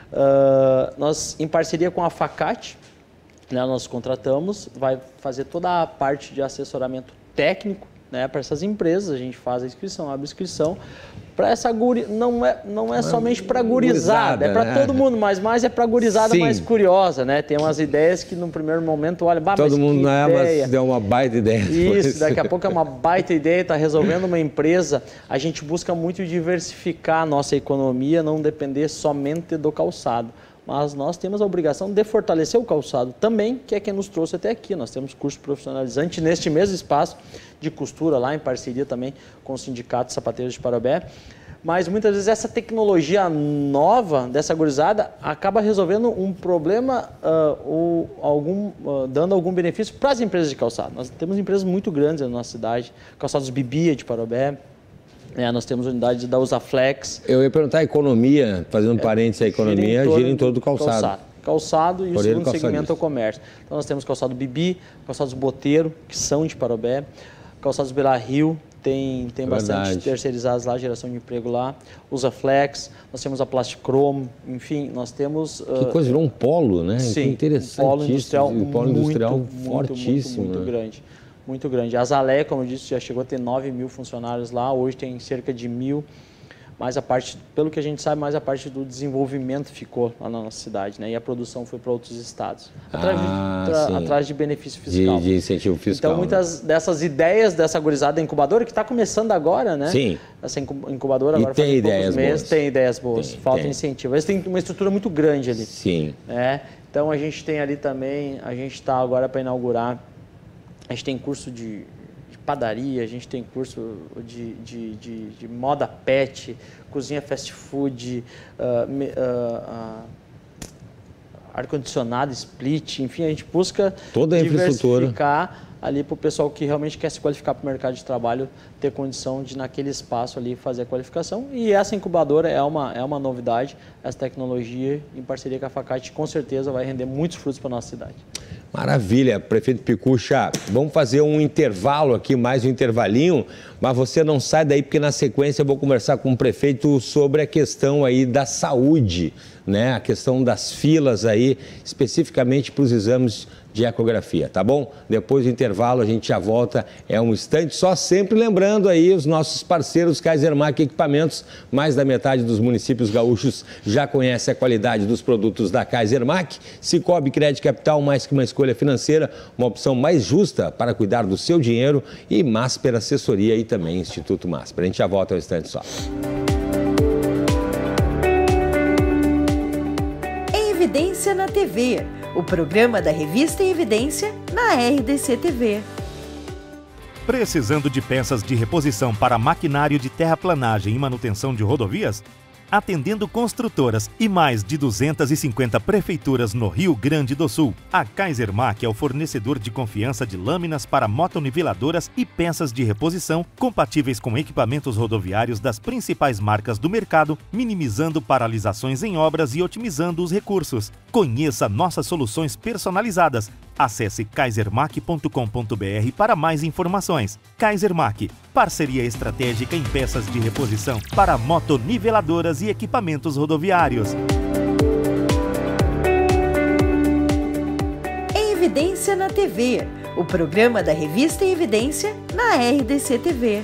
Nós, em parceria com a Facate, né, nós contratamos, vai fazer toda a parte de assessoramento técnico, né, para essas empresas. A gente faz a inscrição, abre a inscrição para essa não é somente para gurizada, é para todo mundo, mas mais é para gurizada. Sim. Mais curiosa, né? Tem umas ideias que no primeiro momento, olha, todo mundo não é, mas deu uma baita ideia. Isso, daqui a pouco é uma baita ideia, está resolvendo uma empresa. A gente busca muito diversificar a nossa economia, não depender somente do calçado. Mas nós temos a obrigação de fortalecer o calçado também, que é quem nos trouxe até aqui. Nós temos curso profissionalizante neste mesmo espaço de costura lá, em parceria também com o Sindicato de Sapateiros de Parobé. Mas muitas vezes essa tecnologia nova dessa gurizada acaba resolvendo um problema dando algum benefício para as empresas de calçado. Nós temos empresas muito grandes na nossa cidade, Calçados Bibia de Parobé. Nós temos unidade da Usaflex. Eu ia perguntar a economia, fazendo parênteses, a economia gira em todo o calçado. Calçado e o segundo segmento é o comércio. Então nós temos calçado Bibi, calçados Boteiro, que são de Parobé, calçados Beira Rio, tem bastante terceirizados lá, geração de emprego lá, Usaflex, nós temos a Plasticromo, enfim, nós temos... Que coisa, virou um polo, né? Sim, que interessante. Um polo industrial, fortíssimo. Muito grande. Muito grande. A Zalé, como eu disse, já chegou a ter 9.000 funcionários lá, hoje tem cerca de 1.000, mas a parte, pelo que a gente sabe, mais a parte do desenvolvimento ficou lá na nossa cidade, né? E a produção foi para outros estados, atrás de benefício fiscal. De incentivo fiscal. Então, muitas dessas ideias dessa gurizada incubadora, que está começando agora, né? Sim. Essa incubadora agora faz poucos meses, tem ideias boas, falta incentivo. Eles têm uma estrutura muito grande ali. Sim. Né? Então, a gente tem ali também, a gente está agora para inaugurar. A gente tem curso de padaria, a gente tem curso de moda pet, cozinha fast food, ar-condicionado, split, enfim, a gente busca toda a diversificar ali para o pessoal que realmente quer se qualificar para o mercado de trabalho, ter condição de naquele espaço ali fazer a qualificação. E essa incubadora é uma novidade, essa tecnologia em parceria com a Facate com certeza vai render muitos frutos para a nossa cidade. Maravilha, prefeito Picucha, vamos fazer um intervalo aqui, mais um intervalinho, mas você não sai daí porque na sequência eu vou conversar com o prefeito sobre a questão aí da saúde, né? A questão das filas aí, especificamente para os exames de ecografia, tá bom? Depois do intervalo a gente já volta, é um instante só, sempre lembrando aí os nossos parceiros Kaisermac Equipamentos, mais da metade dos municípios gaúchos já conhece a qualidade dos produtos da Kaisermac. Cicobi Crédito Capital, mais que uma escolha financeira, uma opção mais justa para cuidar do seu dinheiro, e Masper Assessoria e também Instituto Masper. A gente já volta um instante só. Evidência na TV, o programa da revista Evidência na RDC TV. Precisando de peças de reposição para maquinário de terraplanagem e manutenção de rodovias? Atendendo construtoras e mais de 250 prefeituras no Rio Grande do Sul, a Kaisermac é o fornecedor de confiança de lâminas para motoniveladoras e peças de reposição compatíveis com equipamentos rodoviários das principais marcas do mercado, minimizando paralisações em obras e otimizando os recursos. Conheça nossas soluções personalizadas. Acesse kaisermac.com.br para mais informações. Kaisermac, parceria estratégica em peças de reposição para motoniveladoras e equipamentos rodoviários. Em Evidência na TV, o programa da revista Em Evidência na RDC TV.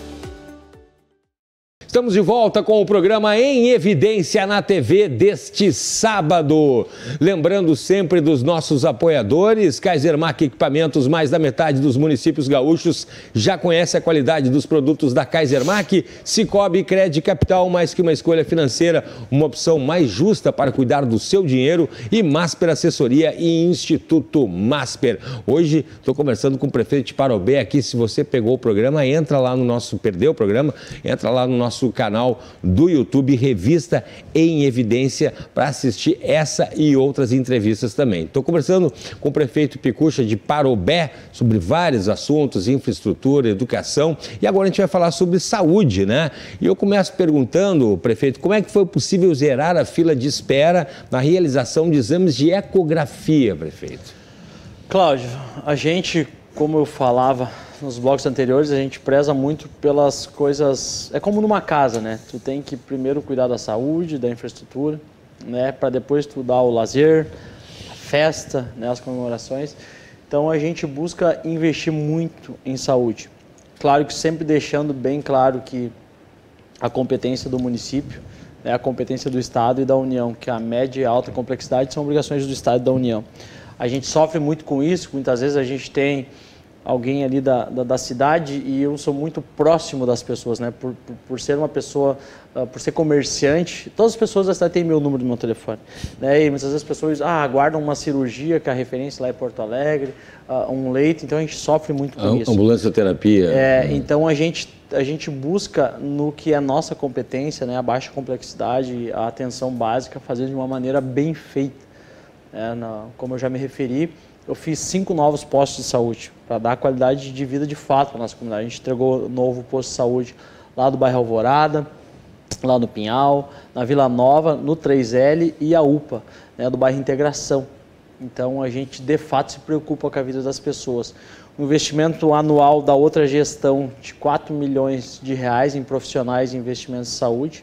Estamos de volta com o programa Em Evidência na TV deste sábado. Lembrando sempre dos nossos apoiadores, Kaisermac Equipamentos, mais da metade dos municípios gaúchos já conhece a qualidade dos produtos da Kaisermac. Cicobi Crédito Capital, mais que uma escolha financeira, uma opção mais justa para cuidar do seu dinheiro. E Masper Assessoria e Instituto Masper. Hoje estou conversando com o prefeito de Parobé aqui. Se você pegou o programa, entra lá no nosso, perdeu o programa, entra lá no nosso canal do YouTube Revista Em Evidência para assistir essa e outras entrevistas também. Estou conversando com o prefeito Picucha de Parobé sobre vários assuntos, infraestrutura, educação, e agora a gente vai falar sobre saúde, né? E eu começo perguntando, prefeito, como é que foi possível zerar a fila de espera na realização de exames de ecografia, prefeito? Cláudio, a gente, como eu falava nos blocos anteriores, a gente preza muito pelas coisas, é como numa casa, né? Tu tem que primeiro cuidar da saúde, da infraestrutura, né? Para depois tu dar o lazer, a festa, né? As comemorações. Então a gente busca investir muito em saúde. Claro que sempre deixando bem claro que a competência do município, né? A competência do Estado e da União, que a média e a alta complexidade são obrigações do Estado e da União. A gente sofre muito com isso, muitas vezes a gente tem alguém ali da cidade e eu sou muito próximo das pessoas, né? Por ser uma pessoa, por ser comerciante, todas as pessoas da cidade têm meu número do meu telefone, né? E muitas vezes as pessoas aguardam uma cirurgia, que a referência lá é Porto Alegre, um leito, então a gente sofre muito com isso. Ambulância terapia. Então a gente busca no que é nossa competência, né? A baixa complexidade, a atenção básica, fazer de uma maneira bem feita. Como eu já me referi, eu fiz 5 novos postos de saúde para dar qualidade de vida de fato para a nossa comunidade. A gente entregou um novo posto de saúde lá do bairro Alvorada, lá no Pinhal, na Vila Nova, no 3L e a UPA, né, do bairro Integração. Então a gente de fato se preocupa com a vida das pessoas. Um investimento anual da outra gestão de 4 milhões de reais em profissionais e investimentos de saúde.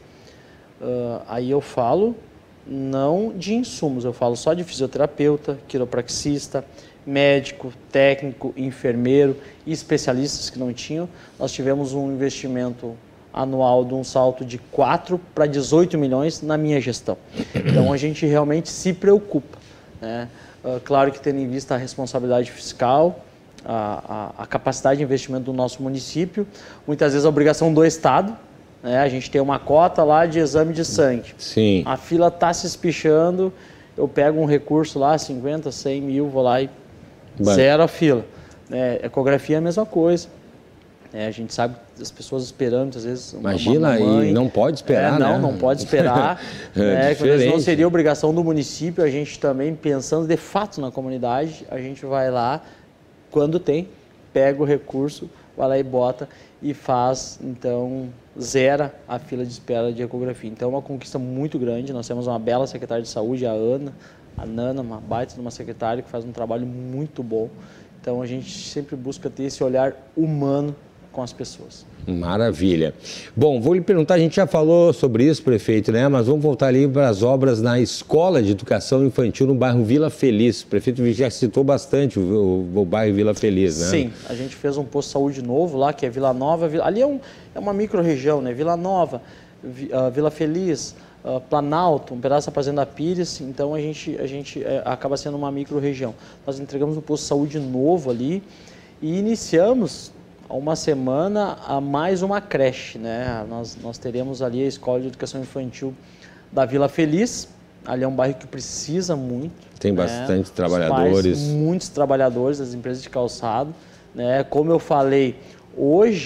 Aí eu falo não de insumos, eu falo só de fisioterapeuta, quiropraxista, médico, técnico, enfermeiro e especialistas que não tinham. Nós tivemos um investimento anual de um salto de 4 para 18 milhões na minha gestão. Então a gente realmente se preocupa, né? Claro que tendo em vista a responsabilidade fiscal, a capacidade de investimento do nosso município, muitas vezes a obrigação do Estado. A gente tem uma cota lá de exame de sangue. Sim. A fila está se espichando, eu pego um recurso lá, 50, 100 mil, vou lá e zero a fila. Ecografia é a mesma coisa. A gente sabe as pessoas esperando, às vezes... Imagina, e não pode esperar, né? Não pode esperar. Não seria obrigação do município, a gente também, pensando de fato na comunidade, a gente vai lá, quando tem, pega o recurso, vai lá e bota e faz, então, zera a fila de espera de ecografia. Então, é uma conquista muito grande. Nós temos uma bela secretária de saúde, a Nana, uma baita de uma secretária que faz um trabalho muito bom. Então, a gente sempre busca ter esse olhar humano com as pessoas. Maravilha. Bom, vou lhe perguntar, a gente já falou sobre isso, prefeito, né? Mas vamos voltar ali para as obras na Escola de Educação Infantil no bairro Vila Feliz. O prefeito já citou bastante o bairro Vila Feliz, né? Sim, a gente fez um posto de saúde novo lá, que é Vila Nova. Ali é uma micro-região, né? Vila Nova, Vila Feliz, Planalto, um pedaço da Fazenda Pires. Então a gente acaba sendo uma micro-região. Nós entregamos um posto de saúde novo ali e iniciamos há uma semana a mais uma creche, né? Nós teremos ali a Escola de Educação Infantil da Vila Feliz. Ali é um bairro que precisa muito. Tem bastante trabalhadores. Muitos trabalhadores das empresas de calçado, né? Como eu falei, hoje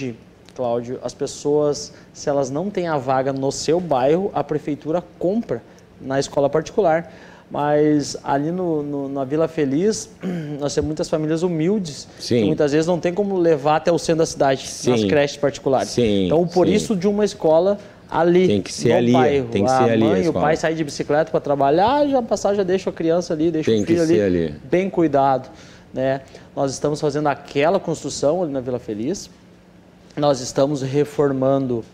Cláudio, as pessoas, se elas não têm a vaga no seu bairro, a prefeitura compra na escola particular. Mas ali na Vila Feliz, nós temos muitas famílias humildes, que muitas vezes não tem como levar até o centro da cidade, nas creches particulares. Então, por isso, de uma escola ali, tem que ser ali, bairro. Tem que ser ali. A mãe e o pai saem de bicicleta para trabalhar, já deixa a criança ali, deixa o filho ali, bem cuidado. Né? Nós estamos fazendo aquela construção ali na Vila Feliz, nós estamos reformando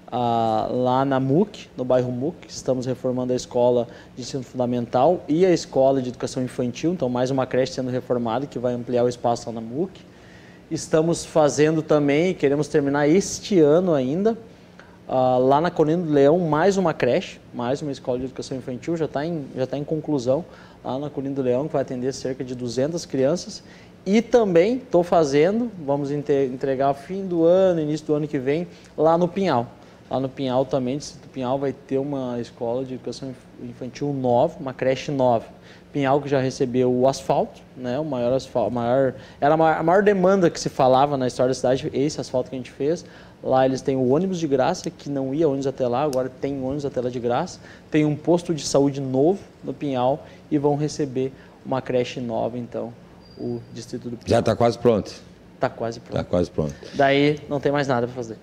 lá na MUC, no bairro MUC, estamos reformando a escola de ensino fundamental e a escola de educação infantil, então mais uma creche sendo reformada que vai ampliar o espaço lá na MUC. Estamos fazendo também, queremos terminar este ano ainda, lá na Colina do Leão, mais uma creche, mais uma escola de educação infantil, já está em conclusão, lá na Colina do Leão, que vai atender cerca de 200 crianças. E também estou fazendo, vamos entregar fim do ano, início do ano que vem, lá no Pinhal. Lá no Pinhal também, o Distrito Pinhal vai ter uma escola de educação infantil nova, uma creche nova. Pinhal que já recebeu o asfalto, né, o maior asfalto, era a maior demanda que se falava na história da cidade, esse asfalto que a gente fez. Lá eles têm o ônibus de graça, que não ia ônibus até lá, agora tem ônibus até lá de graça. Tem um posto de saúde novo no Pinhal e vão receber uma creche nova, então, o Distrito do Pinhal. Já está quase pronto. Está quase pronto. Está quase pronto. Daí não tem mais nada para fazer.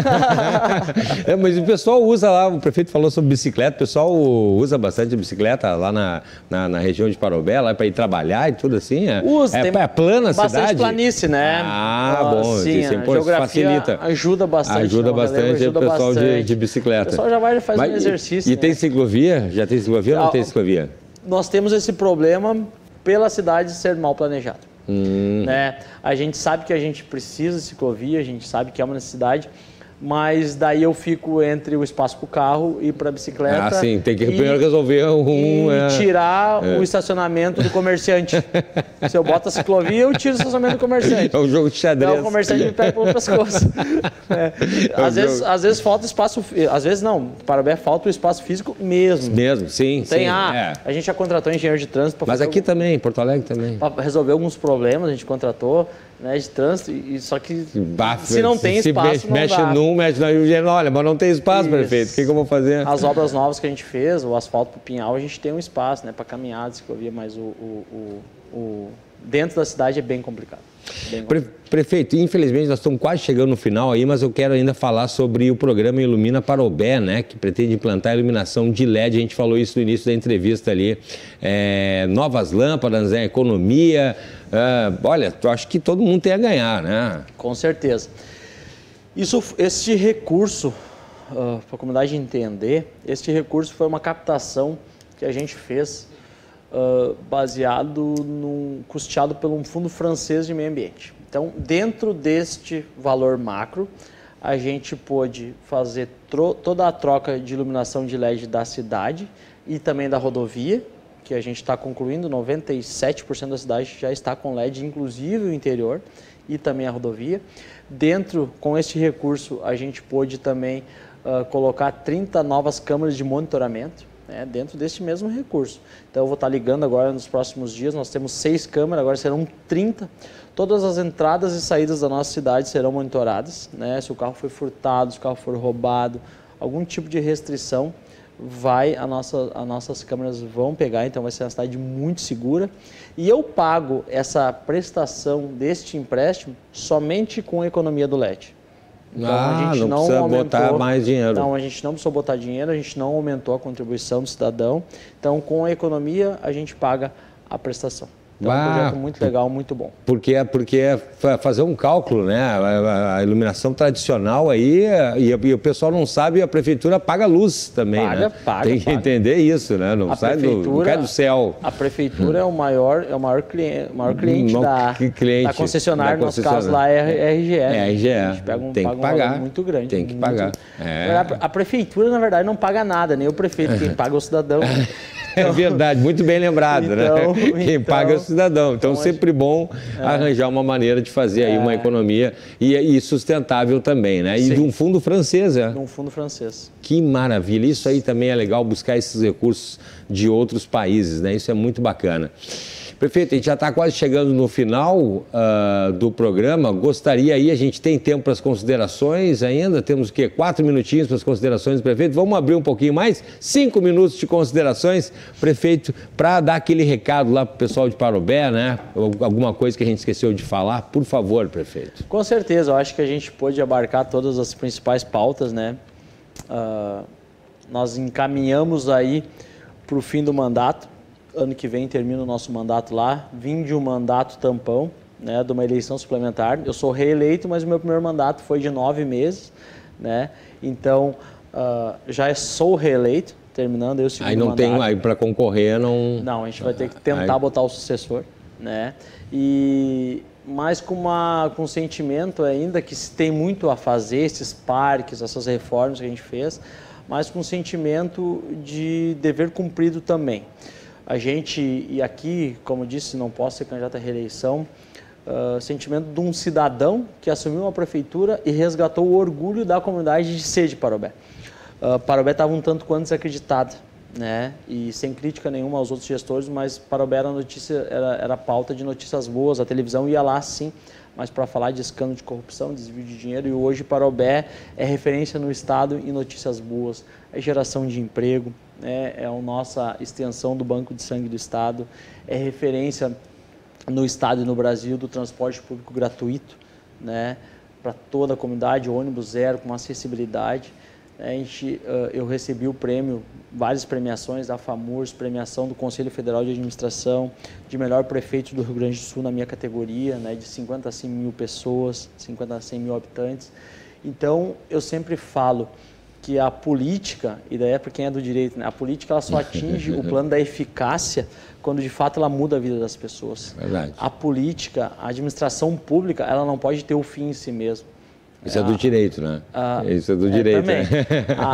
Mas o pessoal usa lá, o prefeito falou sobre bicicleta, o pessoal usa bastante bicicleta lá na região de Parobé, lá para ir trabalhar e tudo assim. Usa, é plana a cidade? Bastante planície, né? Bom, sim, isso a geografia facilita. Ajuda bastante. Ajuda bastante o pessoal de bicicleta. O pessoal já vai e faz um exercício. E tem ciclovia? Já tem ciclovia ou não tem ciclovia? Nós temos esse problema pela cidade ser mal planejada. Né? A gente sabe que a gente precisa de ciclovia, a gente sabe que é uma necessidade, mas daí eu fico entre o espaço para o carro e para a bicicleta. Sim, tem que primeiro resolver tirar o estacionamento do comerciante. Se eu boto a ciclovia, eu tiro o estacionamento do comerciante. É um jogo de xadrez. Então o comerciante me pega pelo pescoço. Às vezes falta espaço, às vezes não, Parobé falta o espaço físico mesmo. Sim. A gente já contratou engenheiro de trânsito para Mas aqui também, em Porto Alegre também. Para resolver alguns problemas, a gente contratou, né, de trânsito, só que se não tem espaço, não dá. Mexe no olha, mas não tem espaço, prefeito, o que eu vou fazer? As obras novas que a gente fez, o asfalto para o Pinhal, a gente tem um espaço, né, para caminhada, ciclovia, mas dentro da cidade é bem complicado. Prefeito, infelizmente nós estamos quase chegando no final aí, mas eu quero ainda falar sobre o programa Ilumina Parobé, né, que pretende implantar a iluminação de LED, a gente falou isso no início da entrevista ali, novas lâmpadas, economia, olha, eu acho que todo mundo tem a ganhar, né? Com certeza. Este recurso, para a comunidade entender, este recurso foi uma captação que a gente fez custeado por um fundo francês de meio ambiente. Então, dentro deste valor macro, a gente pôde fazer toda a troca de iluminação de LED da cidade e também da rodovia, que a gente está concluindo, 97% da cidade já está com LED, inclusive o interior e também a rodovia. Com este recurso, a gente pôde também colocar 30 novas câmeras de monitoramento, dentro deste mesmo recurso. Então eu vou estar ligando agora nos próximos dias, nós temos 6 câmeras, agora serão 30. Todas as entradas e saídas da nossa cidade serão monitoradas, né? Se o carro foi furtado, se o carro for roubado, algum tipo de restrição, as nossas câmeras vão pegar, então vai ser uma cidade muito segura. E eu pago essa prestação deste empréstimo somente com a economia do LED. Então, a gente não precisa botar mais dinheiro. Então, a gente não precisou botar dinheiro, a gente não aumentou a contribuição do cidadão. Então, com a economia, a gente paga a prestação. Então, é um projeto muito legal, muito bom. Porque é fazer um cálculo, né? A iluminação tradicional aí, e o pessoal não sabe, a prefeitura paga luz também, né? Tem que entender isso, né? Não cai do céu. A prefeitura é o maior cliente da concessionária, no nosso caso lá é a RGE. A RGE. A gente tem que pagar. Muito grande. Tem que pagar. A prefeitura, na verdade, não paga nada, nem o prefeito, quem paga é o cidadão. É verdade, muito bem lembrado, né? Quem paga é o cidadão. Então, sempre bom arranjar uma maneira de fazer aí uma economia e sustentável também, né? E de um fundo francês, De um fundo francês. Que maravilha. Isso aí também é legal, buscar esses recursos de outros países, né? Isso é muito bacana. Prefeito, a gente já está quase chegando no final do programa. Gostaria aí, a gente tem tempo para as considerações ainda? Temos o quê? 4 minutinhos para as considerações do prefeito. Vamos abrir um pouquinho mais? 5 minutos de considerações, prefeito, para dar aquele recado lá para o pessoal de Parobé, né? Alguma coisa que a gente esqueceu de falar? Por favor, prefeito. Com certeza, eu acho que a gente pôde abarcar todas as principais pautas, né? Nós encaminhamos aí para o fim do mandato. Ano que vem termina o nosso mandato lá. Vim de um mandato tampão, né, de uma eleição suplementar. Eu sou reeleito, mas o meu primeiro mandato foi de 9 meses, né? Então, já sou reeleito, terminando aí o segundo mandato. Aí não tem, aí para concorrer não... Não, a gente vai ter que tentar botar o sucessor, né? Mas com um sentimento ainda que se tem muito a fazer, esses parques, essas reformas que a gente fez, mas com um sentimento de dever cumprido também. A gente, e aqui, como disse, não posso ser candidato à reeleição, sentimento de um cidadão que assumiu uma prefeitura e resgatou o orgulho da comunidade de ser de Parobé. Parobé estava um tanto quanto desacreditada, né? E sem crítica nenhuma aos outros gestores, mas Parobé era pauta de notícias boas, a televisão ia lá sim, mas para falar de escândalo de corrupção, desvio de dinheiro, e hoje Parobé é referência no estado em notícias boas, é geração de emprego, é a nossa extensão do Banco de Sangue do Estado, é referência no estado e no Brasil do transporte público gratuito, né, para toda a comunidade, ônibus zero, com acessibilidade. Eu recebi o prêmio, várias premiações da FAMURS, premiação do Conselho Federal de Administração, de melhor prefeito do Rio Grande do Sul na minha categoria, né, de 50 a 100 mil pessoas, 50 a 100 mil habitantes. Então, eu sempre falo que a política, e daí é para quem é do direito, né, a política ela só atinge o plano da eficácia quando de fato ela muda a vida das pessoas. Verdade. A política, a administração pública, ela não pode ter o fim em si mesmo. Isso é do direito, né? Isso é do direito. Também. Né?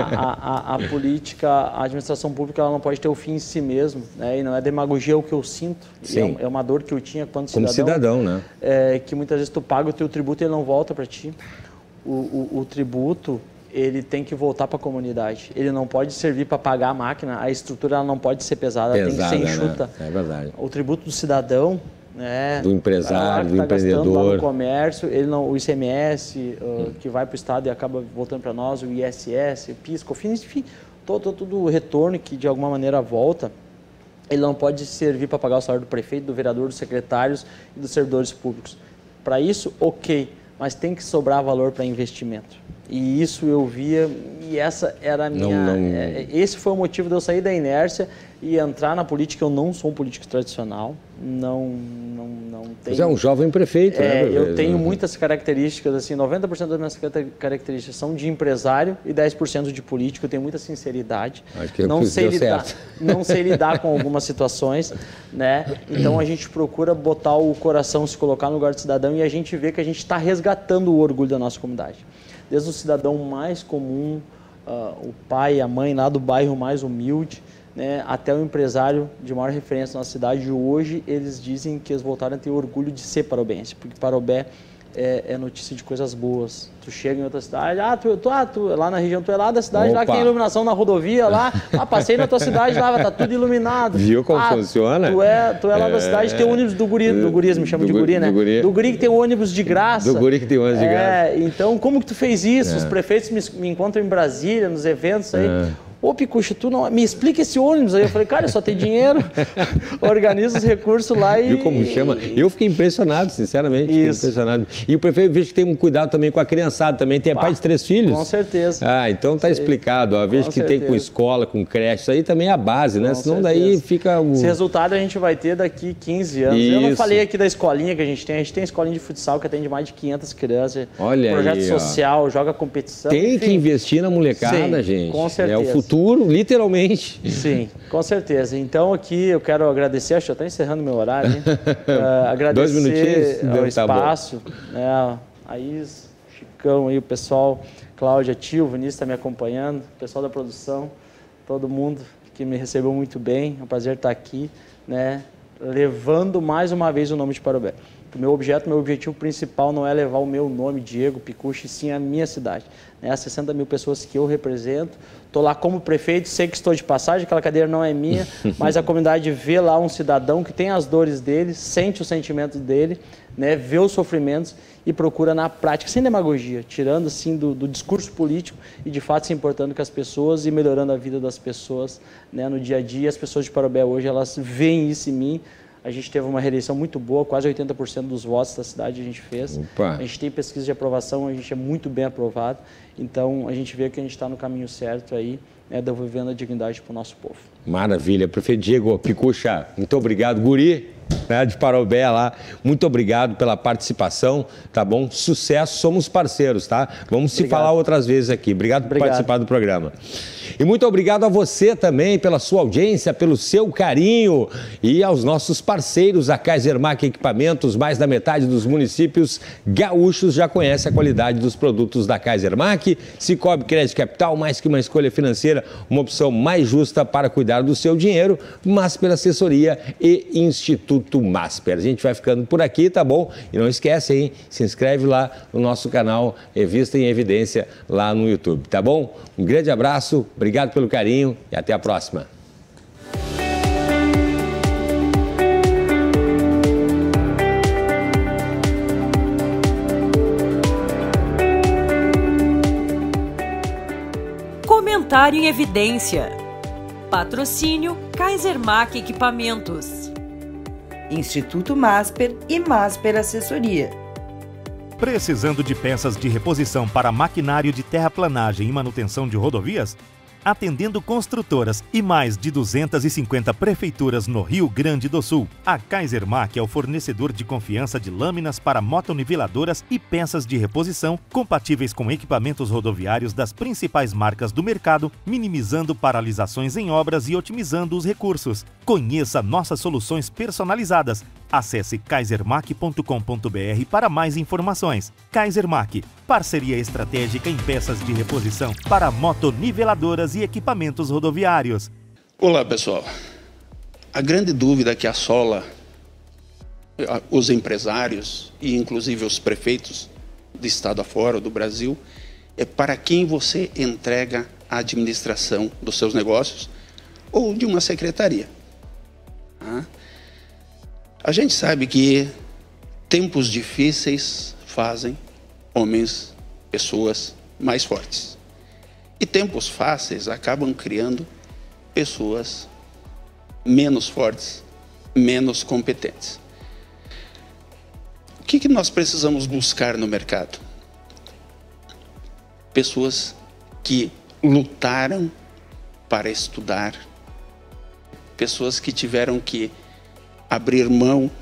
A política, a administração pública, ela não pode ter o fim em si mesmo, né? E não é demagogia o que eu sinto. Sim. É uma dor que eu tinha quando como cidadão, né? Que muitas vezes tu paga o teu tributo e ele não volta para ti. O tributo, ele tem que voltar para a comunidade. Ele não pode servir para pagar a máquina. A estrutura ela não pode ser pesada, ela tem que ser enxuta. Né? É verdade. O tributo do cidadão, né, do empresário, do empreendedor, lá no comércio, o ICMS que vai para o estado e acaba voltando para nós, o ISS, o PIS, COFINS, enfim, todo o retorno que de alguma maneira volta, ele não pode servir para pagar o salário do prefeito, do vereador, dos secretários e dos servidores públicos. Para isso, ok, mas tem que sobrar valor para investimento. E isso eu via, e essa era a minha... Esse foi o motivo de eu sair da inércia e entrar na política. Eu não sou um político tradicional, não tenho... Você é um jovem prefeito, né? Eu tenho muitas características, assim, 90% das minhas características são de empresário e 10% de político. Eu tenho muita sinceridade. Acho que não sei lidar com algumas situações, né? Então a gente procura botar o coração, se colocar no lugar do cidadão, e a gente vê que a gente está resgatando o orgulho da nossa comunidade. Desde o cidadão mais comum, o pai, a mãe lá do bairro mais humilde, né, até o empresário de maior referência na cidade. Hoje eles dizem que eles voltaram a ter orgulho de ser parobense, porque Parobé é notícia de coisas boas. Tu chega em outra cidade, tu lá na região, tu é lá da cidade, Opa. lá que tem iluminação na rodovia, lá, passei na tua cidade, lá tá tudo iluminado. Viu como funciona? Tu é lá da cidade, tem o ônibus do guri, me chama de guri, né? Do guri que tem o ônibus de graça. Do guri que tem o ônibus de graça. Então, como que tu fez isso? Os prefeitos me encontram em Brasília, nos eventos aí. Ô, Picucha, tu não... Me explica esse ônibus aí. Eu falei, cara, só tem dinheiro. Organiza os recursos lá e... Viu como chama? Eu fiquei impressionado, sinceramente. Fiquei impressionado. E o prefeito, vejo que tem um cuidado também com a criançada. Também tem pai de 3 filhos. Com certeza. Então tá explicado. Ó. Vejo que tem com escola, com creche. Isso aí também é a base, né? Senão daí fica... Esse resultado a gente vai ter daqui 15 anos. Isso. Eu não falei aqui da escolinha que a gente tem. A gente tem escolinha de futsal que atende mais de 500 crianças. Olha projeto aí, social, joga competição. Tem que investir na molecada, gente. Com certeza. É o futuro, literalmente. Sim, com certeza. Então aqui eu quero agradecer, acho que eu estou encerrando meu horário, hein? Agradecer 2 minutinhos, ao espaço, né? A Is, Chicão aí, o pessoal, Cláudia, Tio, Vinícius está me acompanhando, o pessoal da produção, todo mundo que me recebeu muito bem, é um prazer estar aqui, né? Levando mais uma vez o nome de Parobé. Meu objetivo principal não é levar o meu nome, Diego Picucci, sim a minha cidade. As 60 mil pessoas que eu represento. Estou lá como prefeito, sei que estou de passagem, aquela cadeira não é minha, mas a comunidade vê lá um cidadão que tem as dores dele, sente os sentimentos dele, né, vê os sofrimentos e procura na prática, sem demagogia, tirando assim do discurso político e de fato se importando com as pessoas e melhorando a vida das pessoas, né, no dia a dia. As pessoas de Parobé hoje, elas veem isso em mim. A gente teve uma reeleição muito boa, quase 80% dos votos da cidade a gente fez. Opa. A gente tem pesquisa de aprovação, a gente é muito bem aprovado. Então, a gente vê que a gente está no caminho certo aí, né, devolvendo a dignidade para o nosso povo. Maravilha. Prefeito Diego Picucci, muito obrigado. Guri, né, de Parobé lá, muito obrigado pela participação, tá bom? Sucesso, somos parceiros, tá? Vamos se falar outras vezes aqui. Obrigado por participar do programa. E muito obrigado a você também pela sua audiência, pelo seu carinho e aos nossos parceiros, a Kaisermac Equipamentos. Mais da metade dos municípios gaúchos já conhece a qualidade dos produtos da Kaisermac. Cicobi Crédito Capital, mais que uma escolha financeira, uma opção mais justa para cuidar do seu dinheiro. Masper Assessoria e Instituto Masper. A gente vai ficando por aqui, tá bom? E não esquece, hein? Se inscreve lá no nosso canal Revista em Evidência lá no YouTube, tá bom? Um grande abraço. Obrigado pelo carinho e até a próxima. Comentário em Evidência. Patrocínio Kaisermac Equipamentos. Instituto Masper e Masper Assessoria. Precisando de peças de reposição para maquinário de terraplanagem e manutenção de rodovias? Atendendo construtoras e mais de 250 prefeituras no Rio Grande do Sul, a Kaisermac é o fornecedor de confiança de lâminas para motoniveladoras e peças de reposição compatíveis com equipamentos rodoviários das principais marcas do mercado, minimizando paralisações em obras e otimizando os recursos. Conheça nossas soluções personalizadas. Acesse kaisermac.com.br para mais informações. Kaisermac, parceria estratégica em peças de reposição para motoniveladoras e equipamentos rodoviários. Olá, pessoal. A grande dúvida que assola os empresários e inclusive os prefeitos de estado afora do Brasil é para quem você entrega a administração dos seus negócios ou de uma secretaria. A gente sabe que tempos difíceis fazem homens, pessoas mais fortes. E tempos fáceis acabam criando pessoas menos fortes, menos competentes. O que nós precisamos buscar no mercado? Pessoas que lutaram para estudar, pessoas que tiveram que abrir mão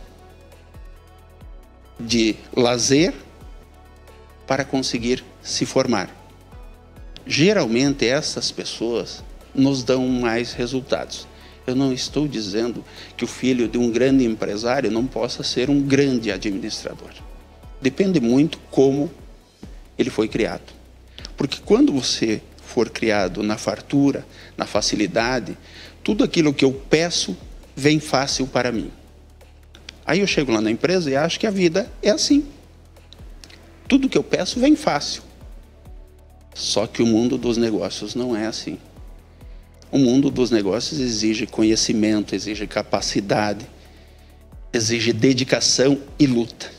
de lazer para conseguir se formar. Geralmente essas pessoas nos dão mais resultados. Eu não estou dizendo que o filho de um grande empresário não possa ser um grande administrador. Depende muito como ele foi criado. Porque quando você for criado na fartura, na facilidade, tudo aquilo que eu peço vem fácil para mim. Aí eu chego lá na empresa e acho que a vida é assim. Tudo que eu peço vem fácil. Só que o mundo dos negócios não é assim. O mundo dos negócios exige conhecimento, exige capacidade, exige dedicação e luta.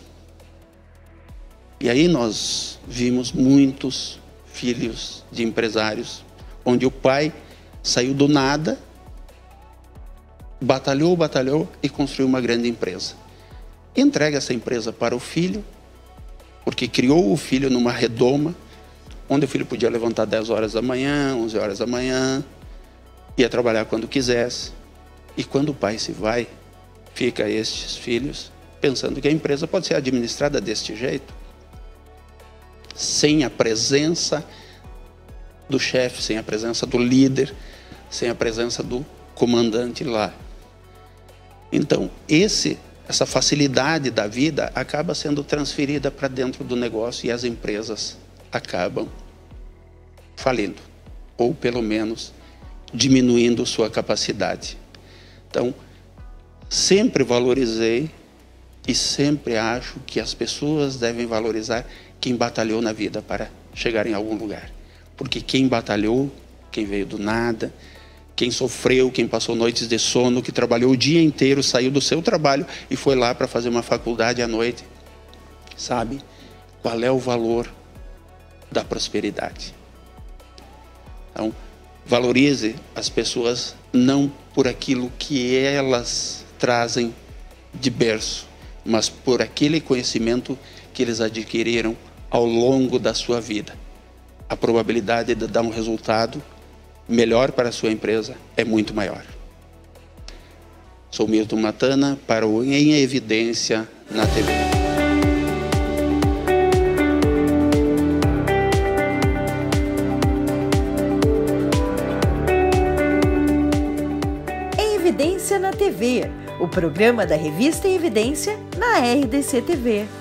E aí nós vimos muitos filhos de empresários, onde o pai saiu do nada, batalhou e construiu uma grande empresa. Entrega essa empresa para o filho, porque criou o filho numa redoma, onde o filho podia levantar 10 horas da manhã, 11 horas da manhã, ia trabalhar quando quisesse. E quando o pai se vai, fica estes filhos pensando que a empresa pode ser administrada deste jeito, sem a presença do chefe, sem a presença do líder, sem a presença do comandante lá. Então, essa facilidade da vida acaba sendo transferida para dentro do negócio e as empresas acabam falindo, ou pelo menos diminuindo sua capacidade. Então, sempre valorizei E sempre acho que as pessoas devem valorizar quem batalhou na vida para chegar em algum lugar. Porque quem batalhou, quem veio do nada, quem sofreu, quem passou noites de sono, que trabalhou o dia inteiro, saiu do seu trabalho e foi lá para fazer uma faculdade à noite, sabe qual é o valor da prosperidade. Então, valorize as pessoas não por aquilo que elas trazem de berço, mas por aquele conhecimento que eles adquiriram ao longo da sua vida. A probabilidade de dar um resultado melhor para a sua empresa é muito maior. Sou Milton Matana para o Em Evidência na TV. Em Evidência na TV, o programa da revista Em Evidência na RDC TV.